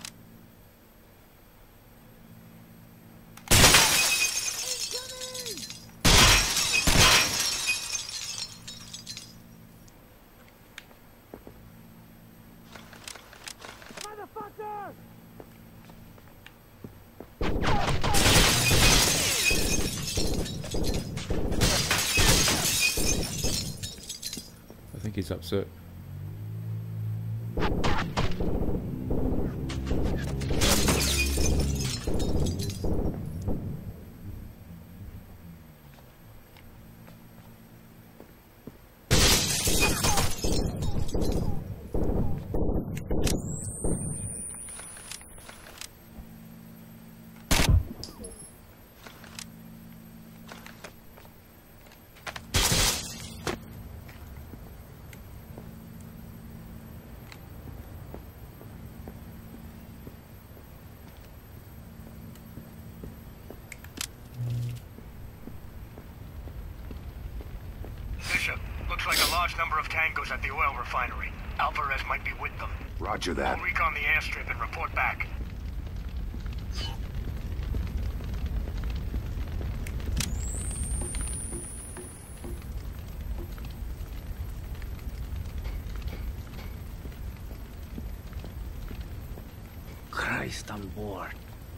Motherfucker! I think he's upset. Looks like a large number of tangos at the oil refinery. Alvarez might be with them. Roger that. We'll recon the airstrip and report back. Christ on board.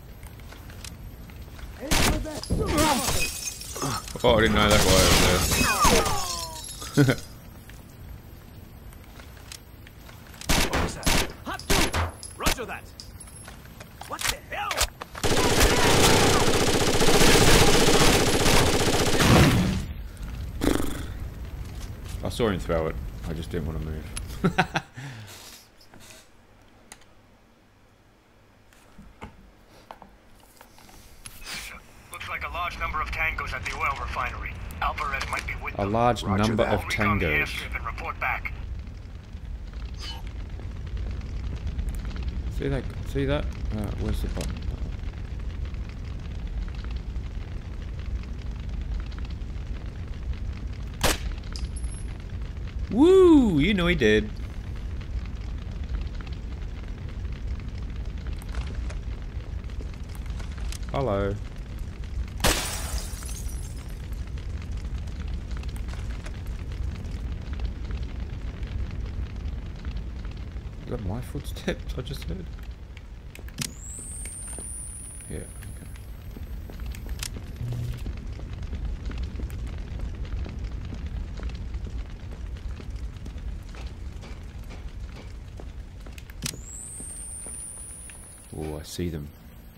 Oh, I didn't know that guy over there. What was that? Hot dude! Roger that! What the hell? saw him throw it. I just didn't want to move. Looks like a large number of tangos at the oil refinery. Alvarez might be with them. A large number of Recon the tangos. airstrip and report back. See that? See that? Where's the button? Woo! You know he did. Hello. Is that my footsteps I just heard? Yeah, okay. Oh, I see them.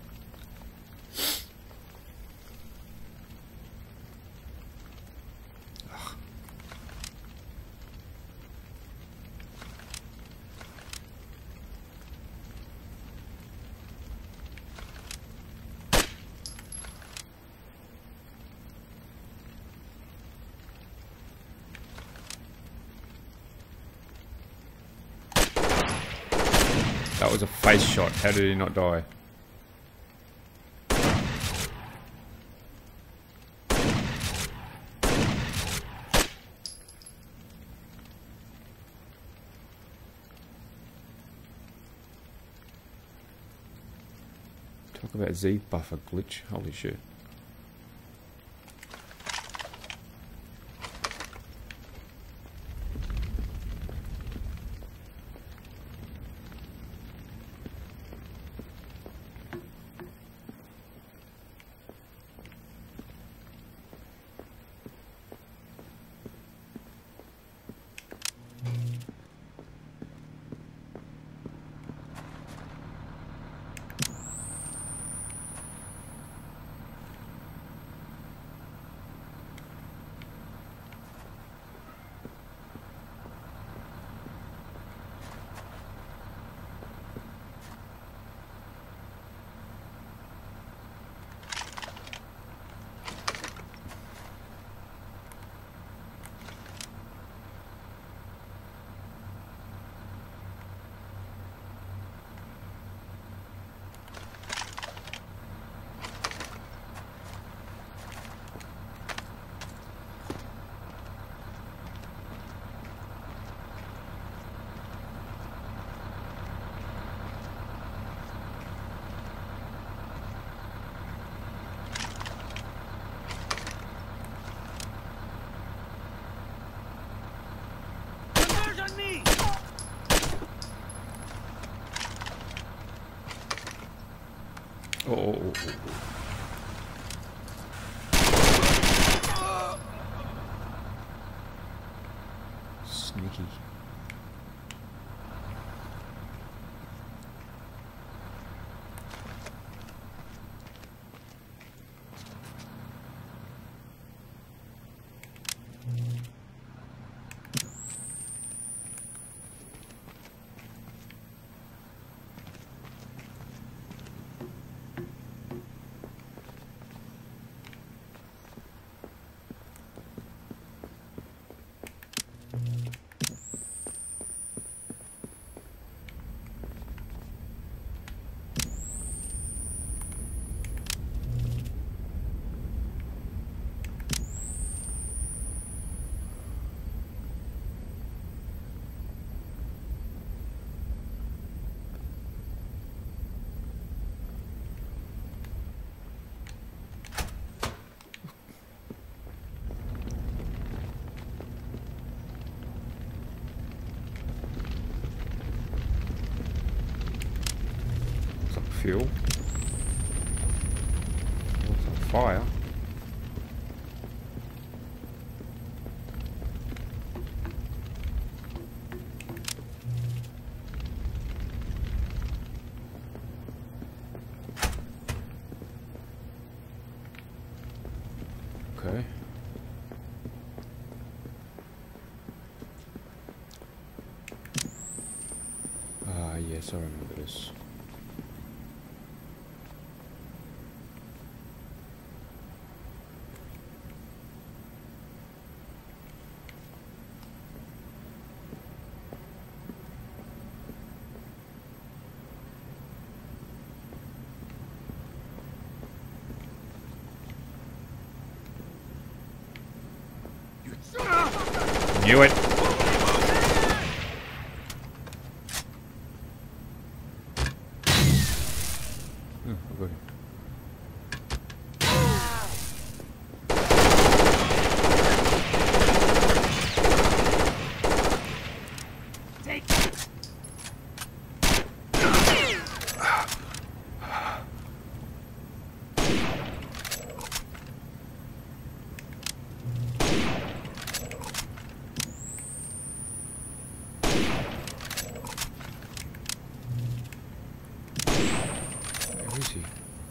That was a face shot. How did he not die? Talk about Z buffer glitch. Holy shit. Oh. Sneaky. Fuel. What's on fire? Okay. Yes, I remember this. Knew it. Oh, I got him. Where is he?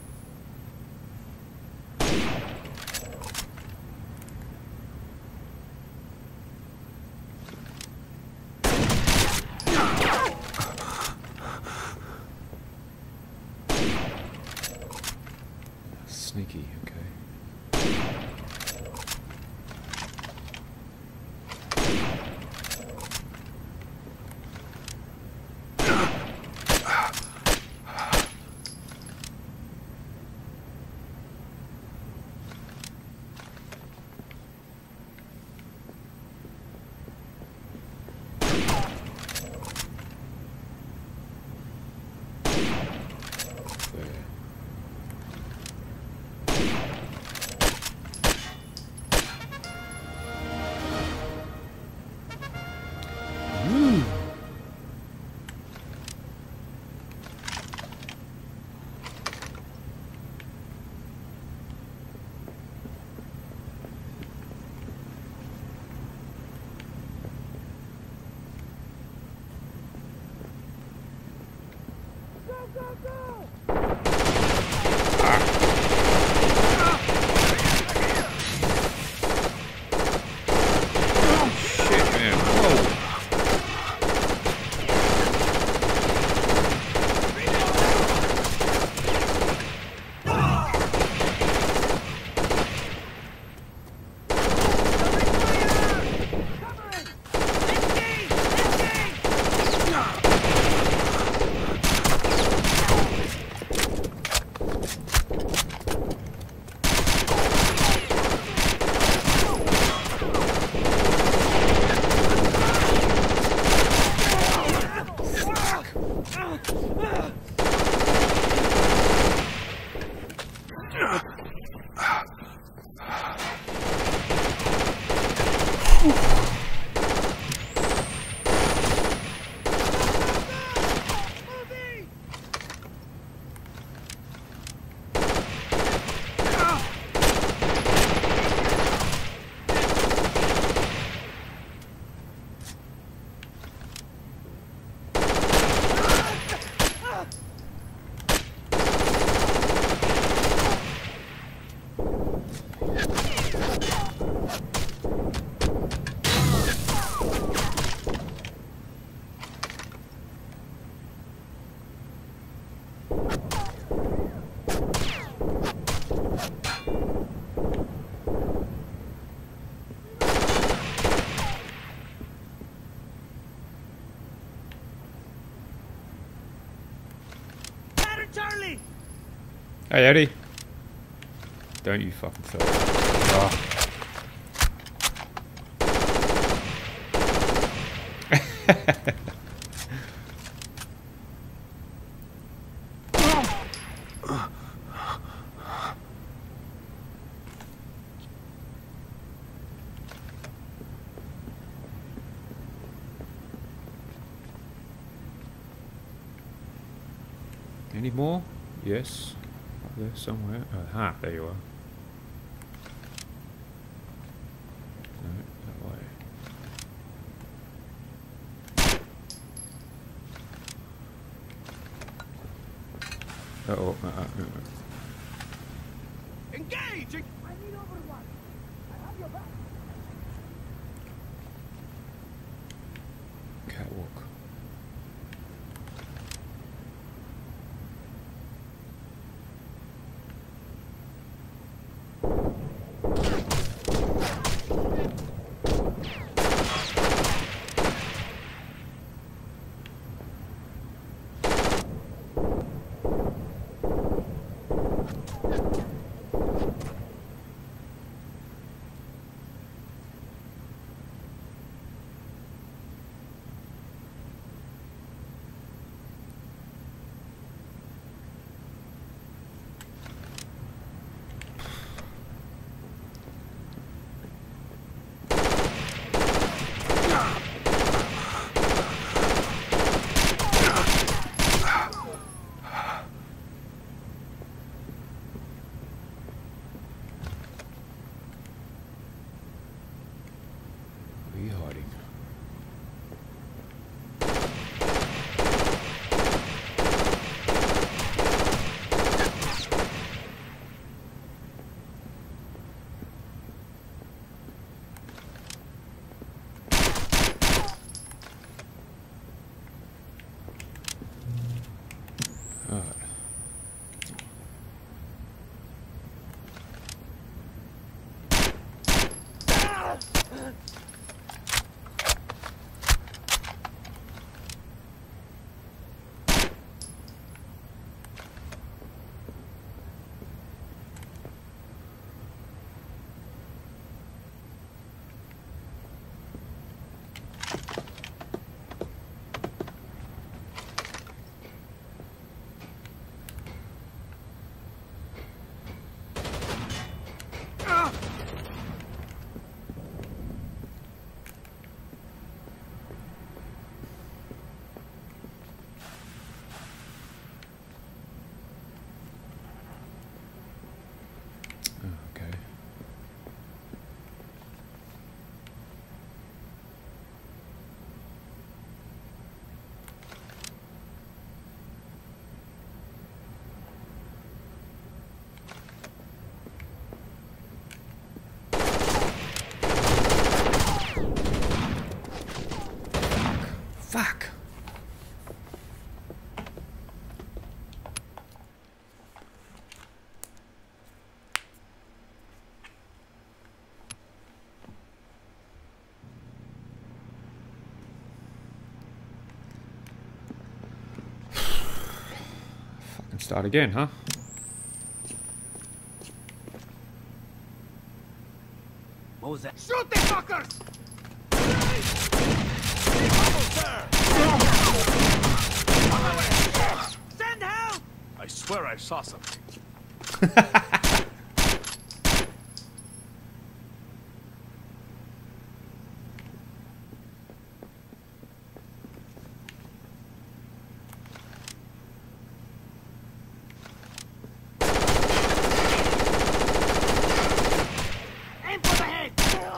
Sneaky, okay. Hey Eddie, don't you fucking throw it. Oh. Any more? Yes. Up there somewhere. Aha, there you are. No, that way. Uh-oh. Engage! I need overwatch. I have your back. Catwalk. Fuck. Fucking start again, huh? What was that? Shoot the fuckers! Send help! I swear I saw something. Aim for the head!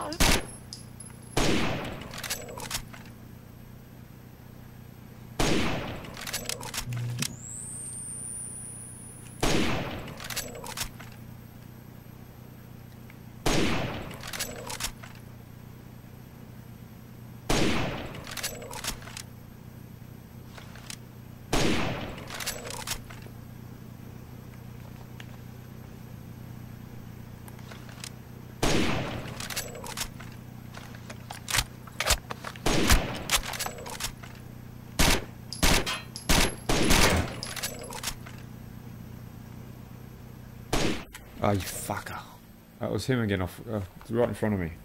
Oh, you fucker. That was him again, off right in front of me.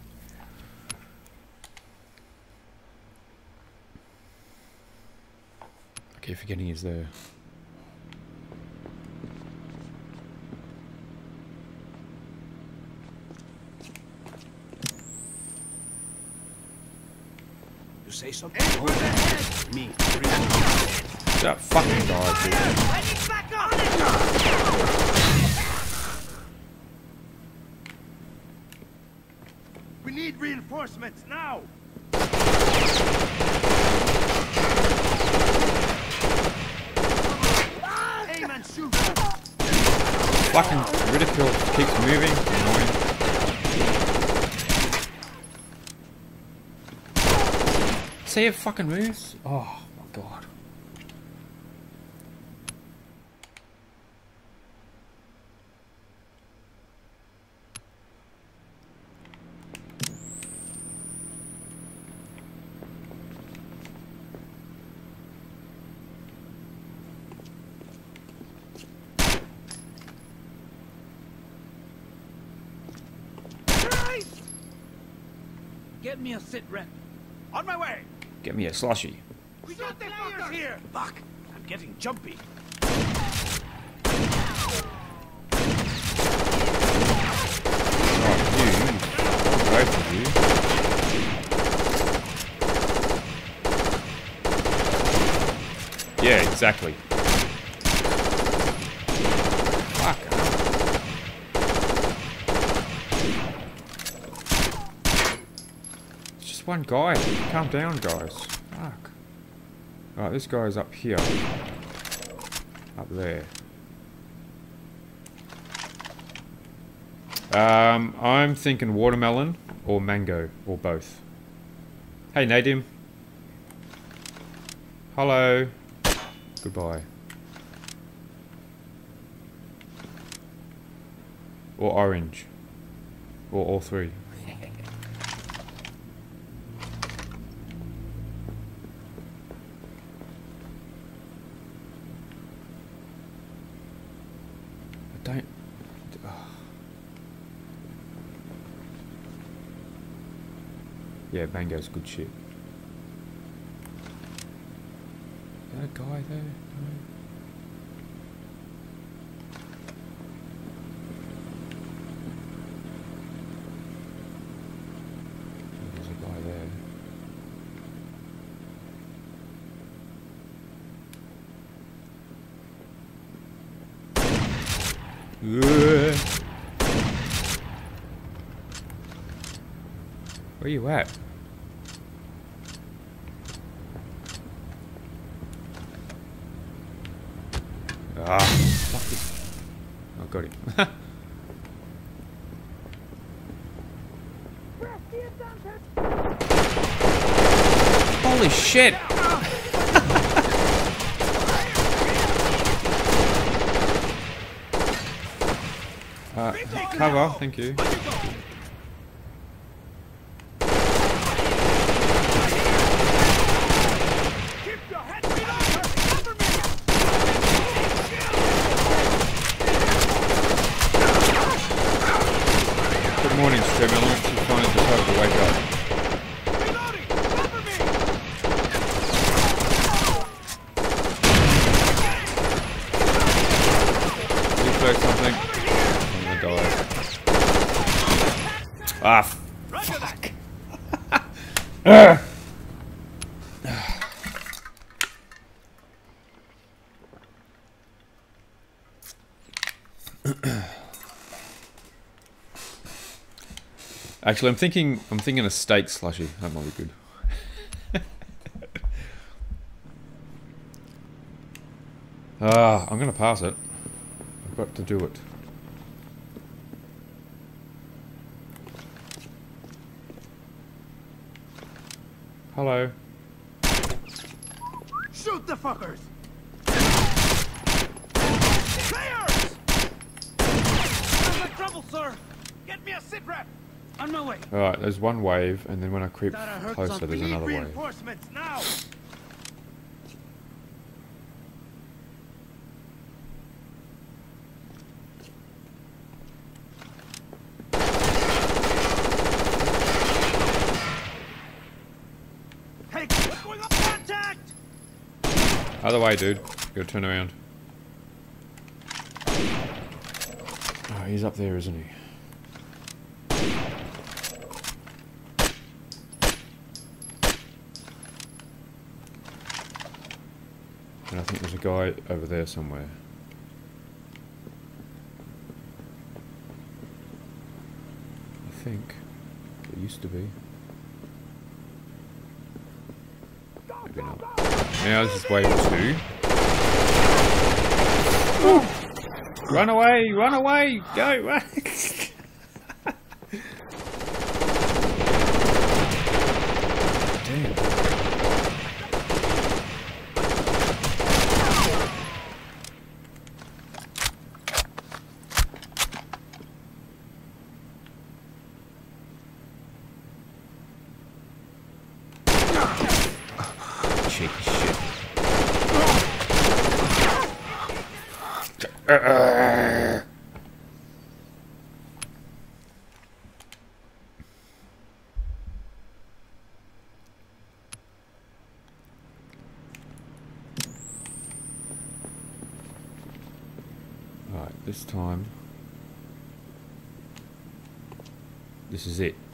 I keep forgetting he's there. You say something? Hold on. Me. That fucking guy, dude. I need back up! We need reinforcements now! Aim and shoot! Fucking ridicule keeps moving. Annoying. See it fucking moves? Oh my god. Get me a sit rep. On my way! Get me a slushy. We got the fuckers here! Fuck! I'm getting jumpy. Both of you. Yeah, exactly. Fuck. It's just one guy. Calm down, guys. Fuck. Alright, this guy's up here. Up there. I'm thinking watermelon or mango or both. Hey, Nadim. Hello. Goodbye. Or orange. Or all three. Yeah, mango's good shit. Is that a guy there? No. There's a guy there. Ugh. Where you at? Ah, fuck it. Oh, got him. Holy shit! Cover, thank you. Good morning, Stream. I want to finally decide to wake up. Reflex something. I'm gonna die. Ah, fuck. Actually, I'm thinking a steak slushy. That might be good. I'm gonna pass it. I've got to do it. Hello. Shoot the fuckers! There's a trouble, sir! Get me a sit rep! On my way. Alright, there's one wave, and then when I creep closer, there's another wave. Reinforcements now! Hey, what's going on? Contact! Other way, dude. Gotta turn around. Oh, he's up there, isn't he? And I think there's a guy over there somewhere. I think. There used to be. Maybe not. Now this is wave 2. Ooh. Run away! Run away! Go! Run! Damn. Cheeky shit. Right, this time. This is it.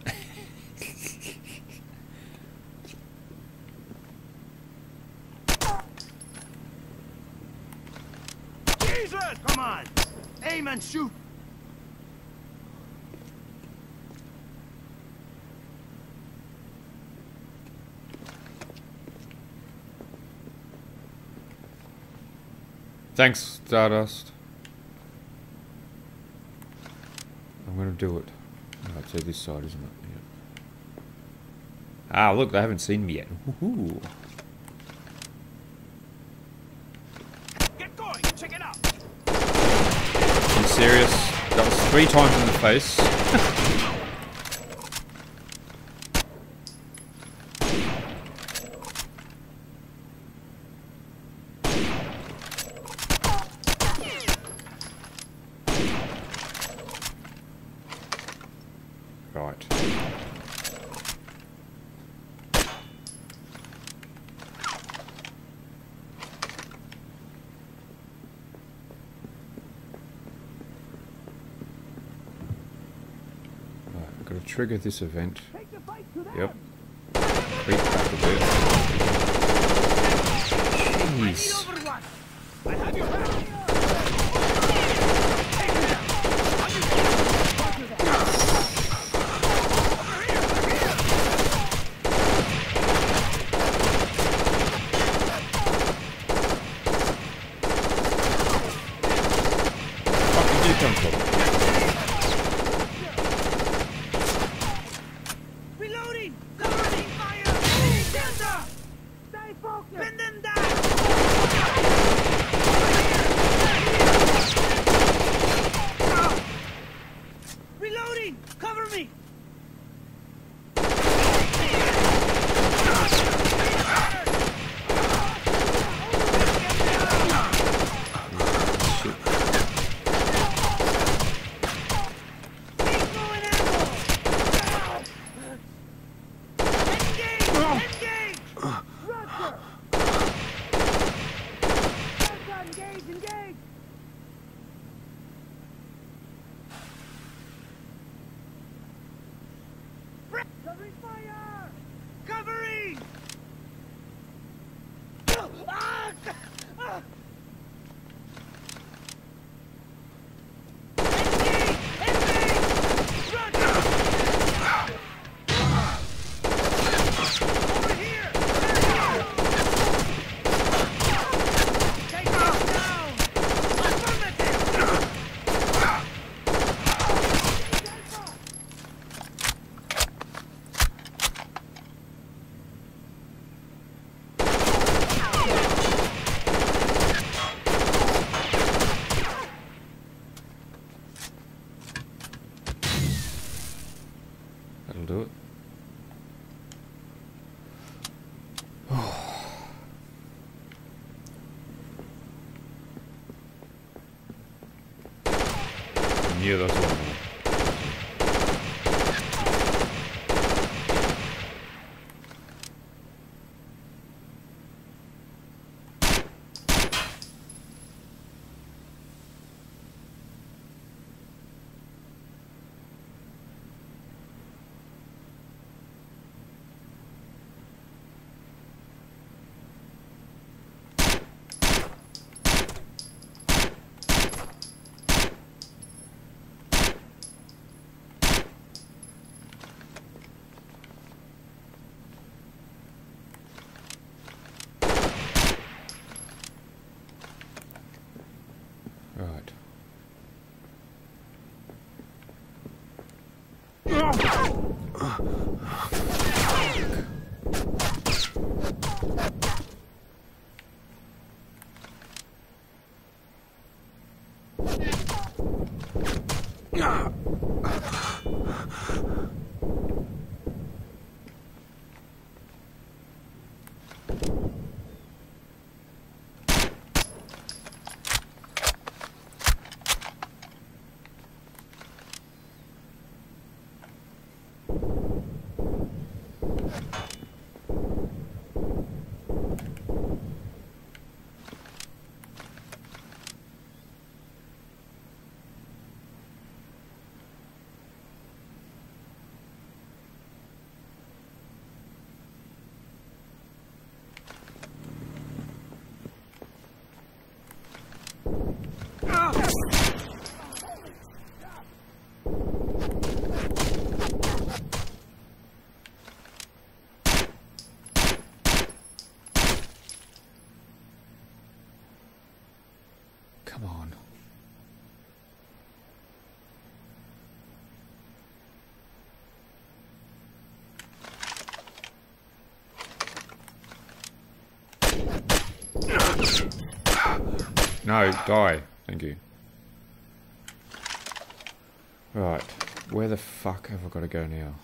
Come on! Aim and shoot! Thanks, Stardust. I'm gonna do it. Alright, so this side, isn't it? Yeah. Ah, look, they haven't seen me yet. Woohoo! Get going! Check it out! Are you serious? That was 3 times in the face. Right. I've got to trigger this event. Yep. Creep back a bit. Jeez. Reloading! Covering fire! Stay focused! Pin them down! Reloading! Cover me! Covering fire! Covering! That'll do it. Yeah, that's one more. Right. Come on. No, die. Thank you. Right. Where the fuck have I got to go now?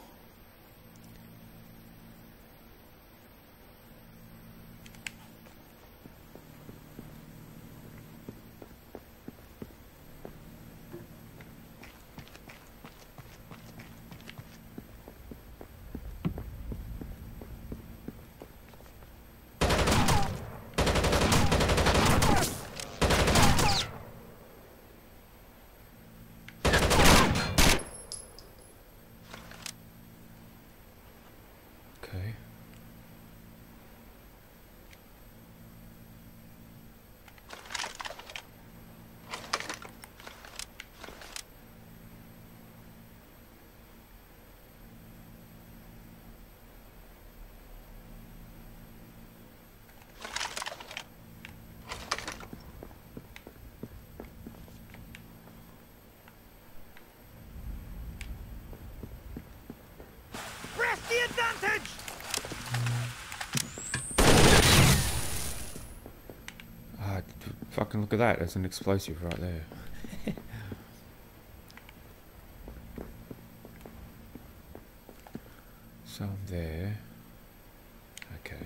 Okay. Press the advantage! Ah, fucking look at that. There's an explosive right there. So I'm there. Okay.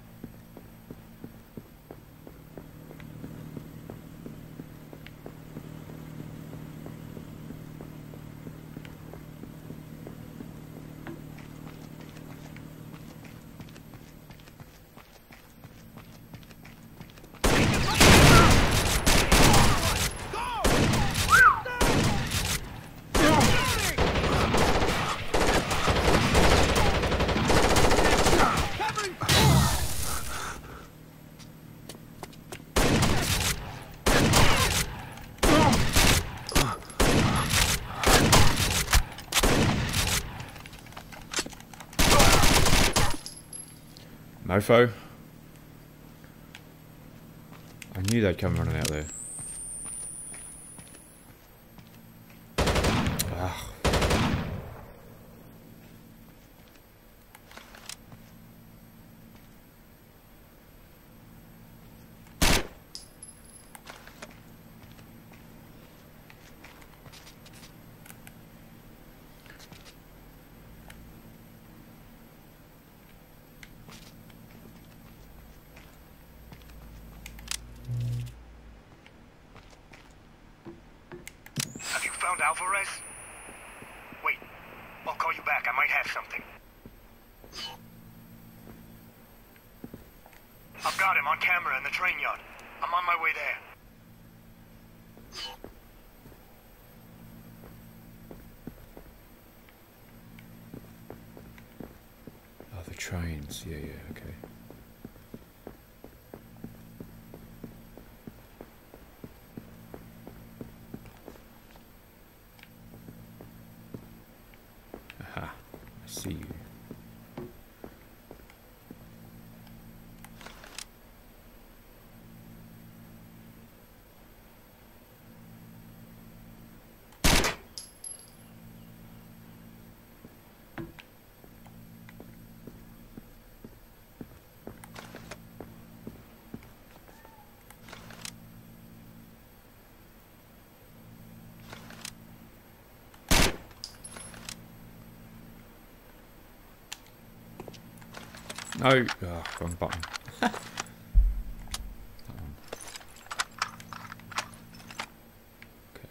Mofo. I knew they'd come running out there. Ah. Have you found Alvarez? Wait, I'll call you back. I might have something. I've got him on camera in the train yard. I'm on my way there. Oh, the trains. Yeah, okay. Aha, I see you. No, oh, wrong button. That one. Okay.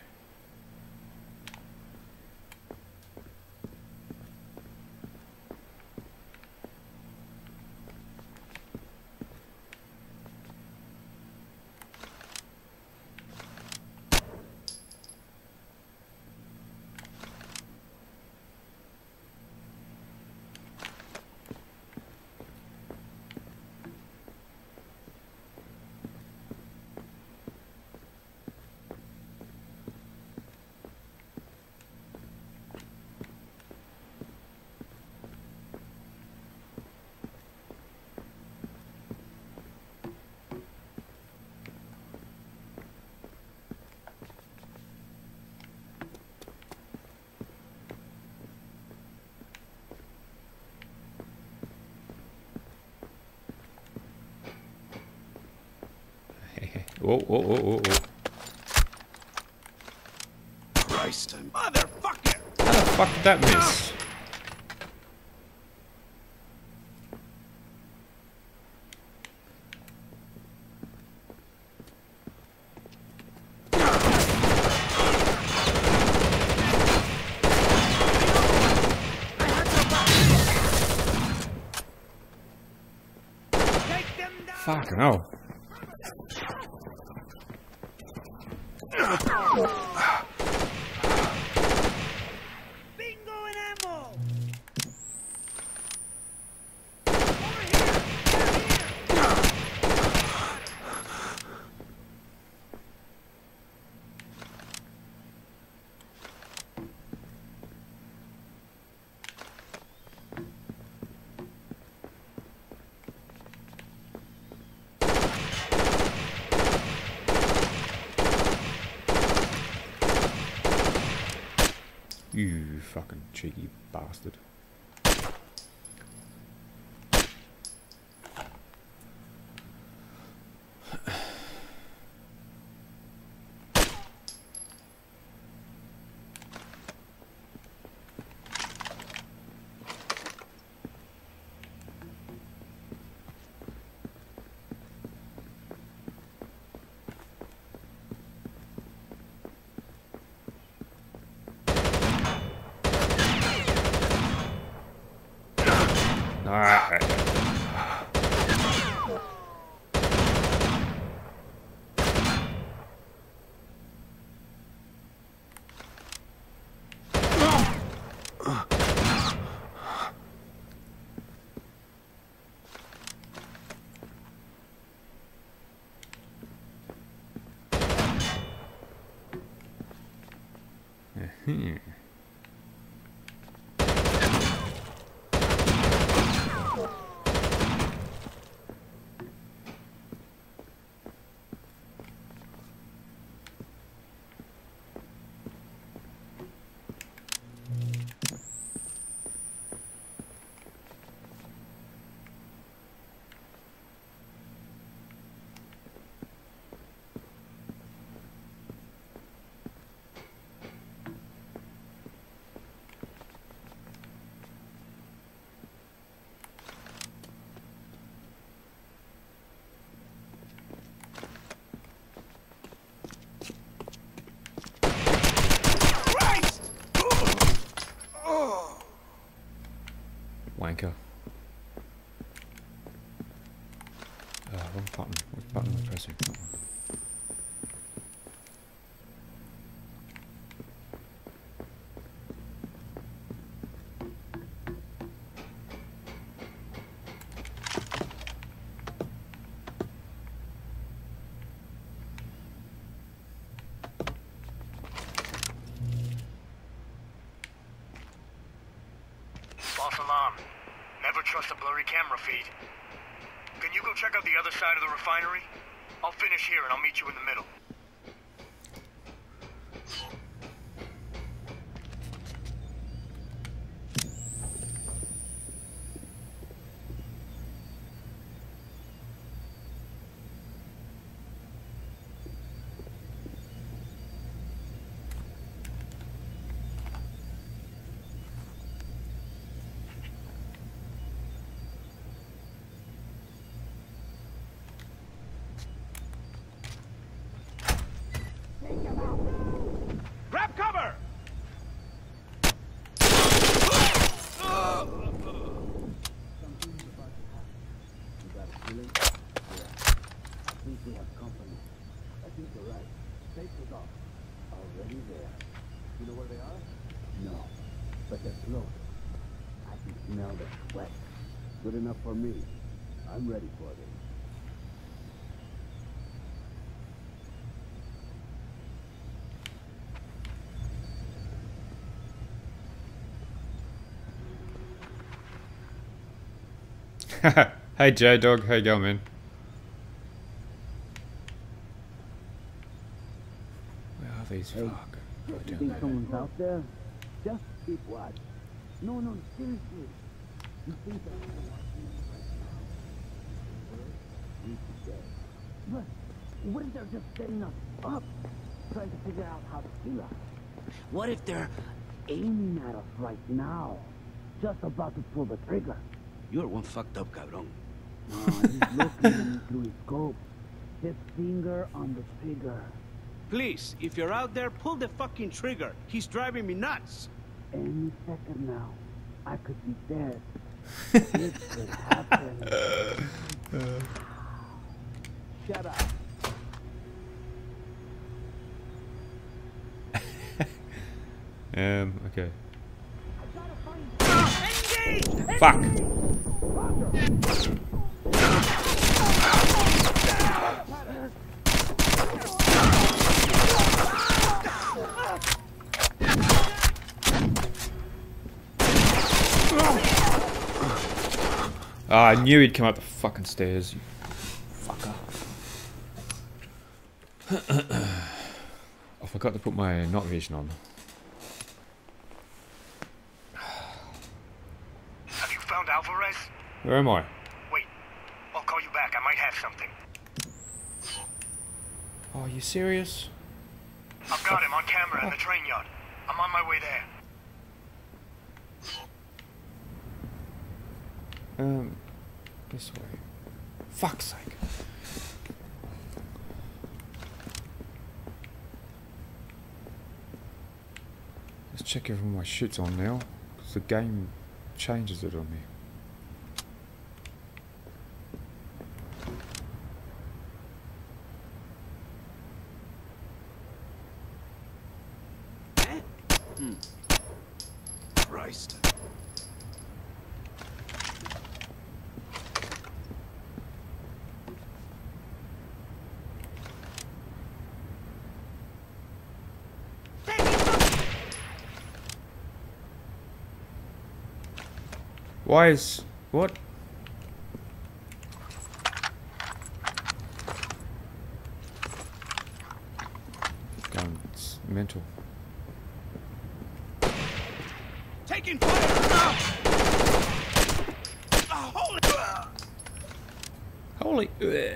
Whoa, whoa, whoa, whoa, whoa. Christ, motherfucker! How the fuck did that miss? Fucking hell. Bingo and ammo! You fucking cheeky bastard. Alright. Wanker. Wrong button. What button am I pressing? That one. False alarm. Never trust a blurry camera feed. Can you go check out the other side of the refinery? I'll finish here and I'll meet you in the middle. Grab cover! I think we have company. I think you're right. Take us off. Already there. You know where they are? No, but they're close. I can smell the sweat. Good enough for me. I'm ready for them. Hey J-Dog, how you going, man? Where are these? Hey, Fuck. you think someone's out there? Just keep watch. No, seriously. You think that someone's watching us right now? We could get. But what if they're just setting us up? Trying to figure out how to kill us? What if they're aiming at us right now? Just about to pull the trigger? You're one fucked up, cabron. No, he's looking through his scope. His finger on the trigger. Please, if you're out there, pull the fucking trigger. He's driving me nuts. Any second now, I could be dead. It could happen. Shut up. Okay. Engage! Fuck! Oh, I knew he'd come up the fucking stairs, you fucker. I forgot to put my night vision on. found Alvarez? Where am I? Wait, I'll call you back. I might have something. Oh, are you serious? I've got him on camera in the train yard. I'm on my way there. This way. Fuck's sake. Let's check if all my shit's on now, because the game changes it on me. Christ. Why is... what? Gun, it's mental. Taking fire! Holy... ugh.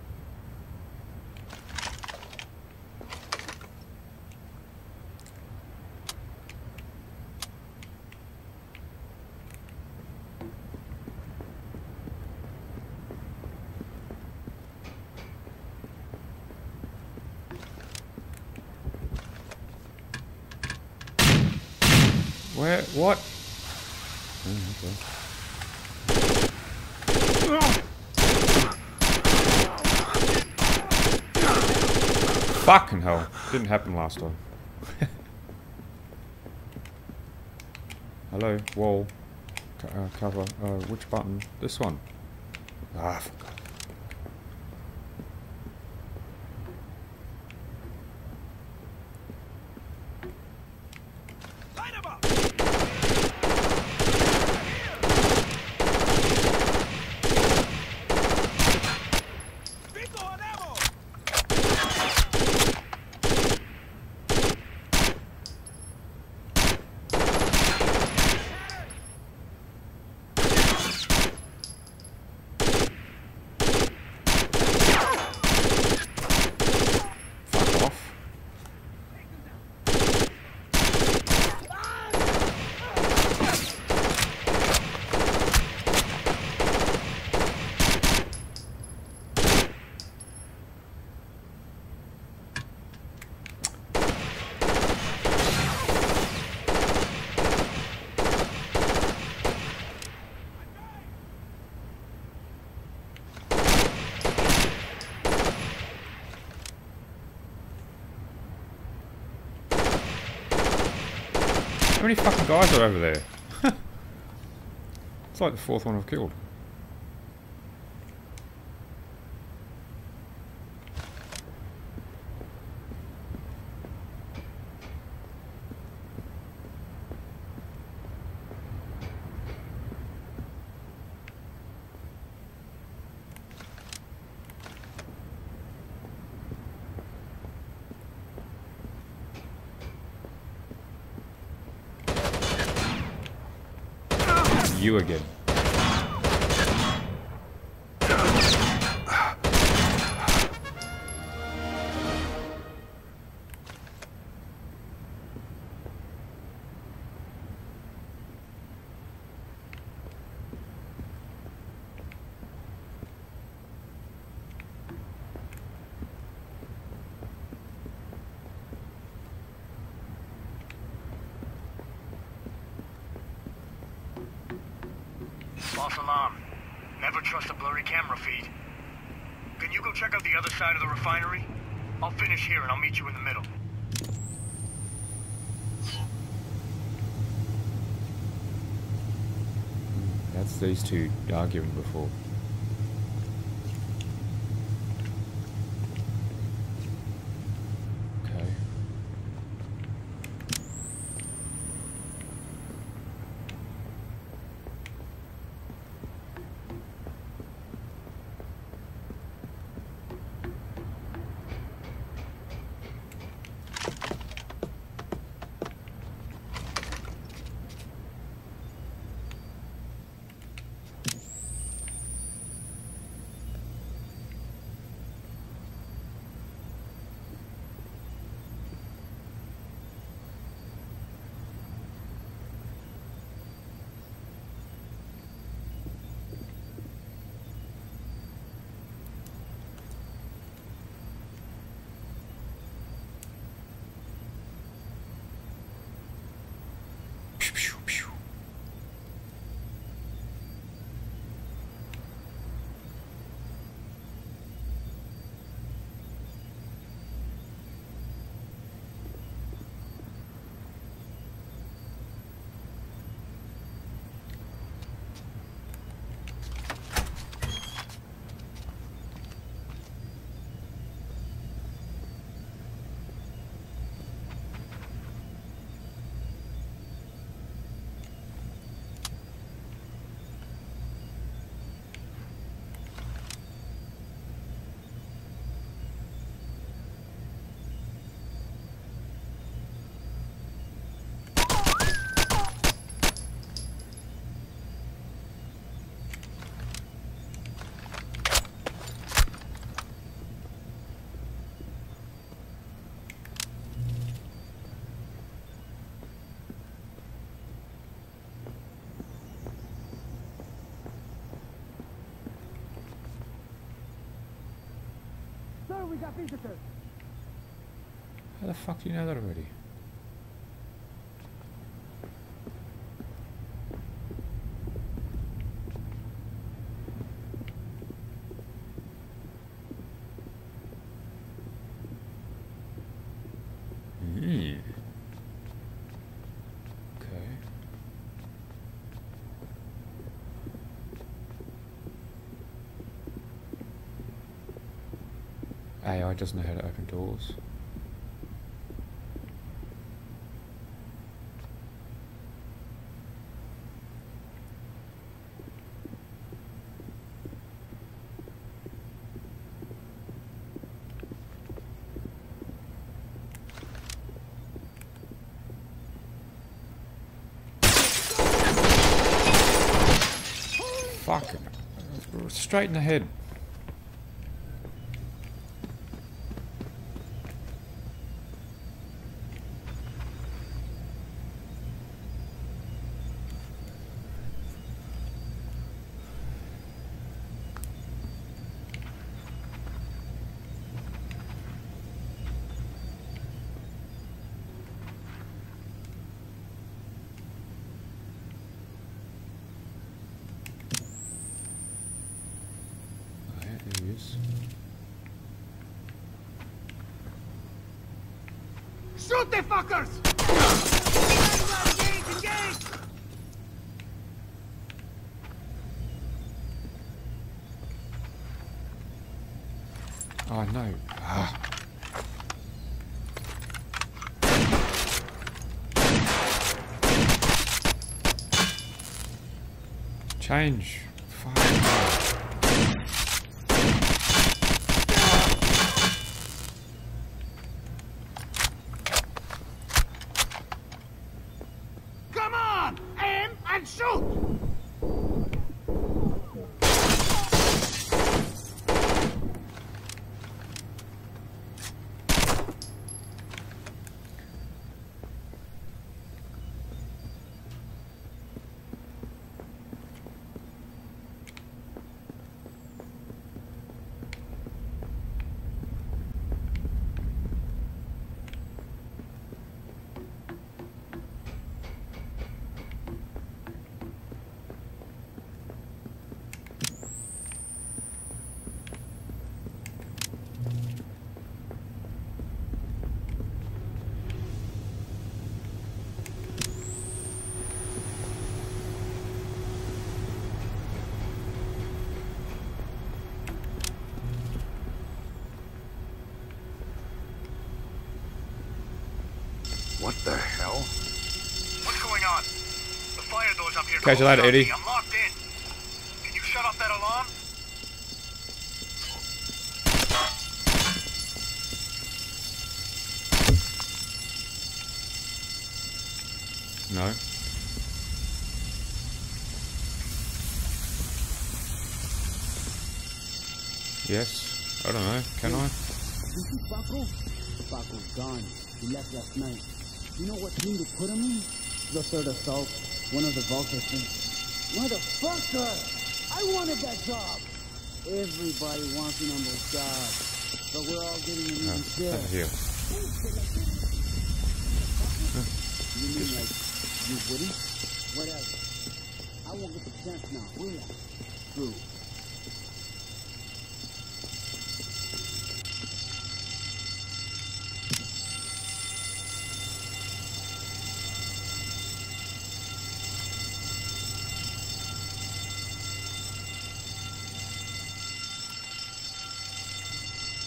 Where? What? Oh, okay. Fucking hell. Didn't happen last time. Hello, wall. Cover. Which button? This one. Ah, I forgot. How many fucking guys are over there? It's like the fourth one I've killed. You again. False alarm. Never trust a blurry camera feed. Can you go check out the other side of the refinery? I'll finish here and I'll meet you in the middle. That's these two arguing before. Okay. we got visitors. How the fuck do you know that already? Okay. AI doesn't know how to open doors. Fuck it. Straight in the head. Shoot the fuckers! Engage, engage! Oh no. Ah. Change. Fuck. Come on! Aim and shoot! What the hell? What's going on? The fire doors up here. Catch you later, Eddie. I'm locked in. Can you shut off that alarm? No. Yes. I don't know. Can I? You see Paco? Paco's gone. He left last night. You know what team they put him in? The third assault. One of the vultures things. Motherfucker! I wanted that job! Everybody wants him on those jobs. But we're all getting an even share. Over here. You mean like, you wouldn't? Whatever. I won't get the chance now, will I? True.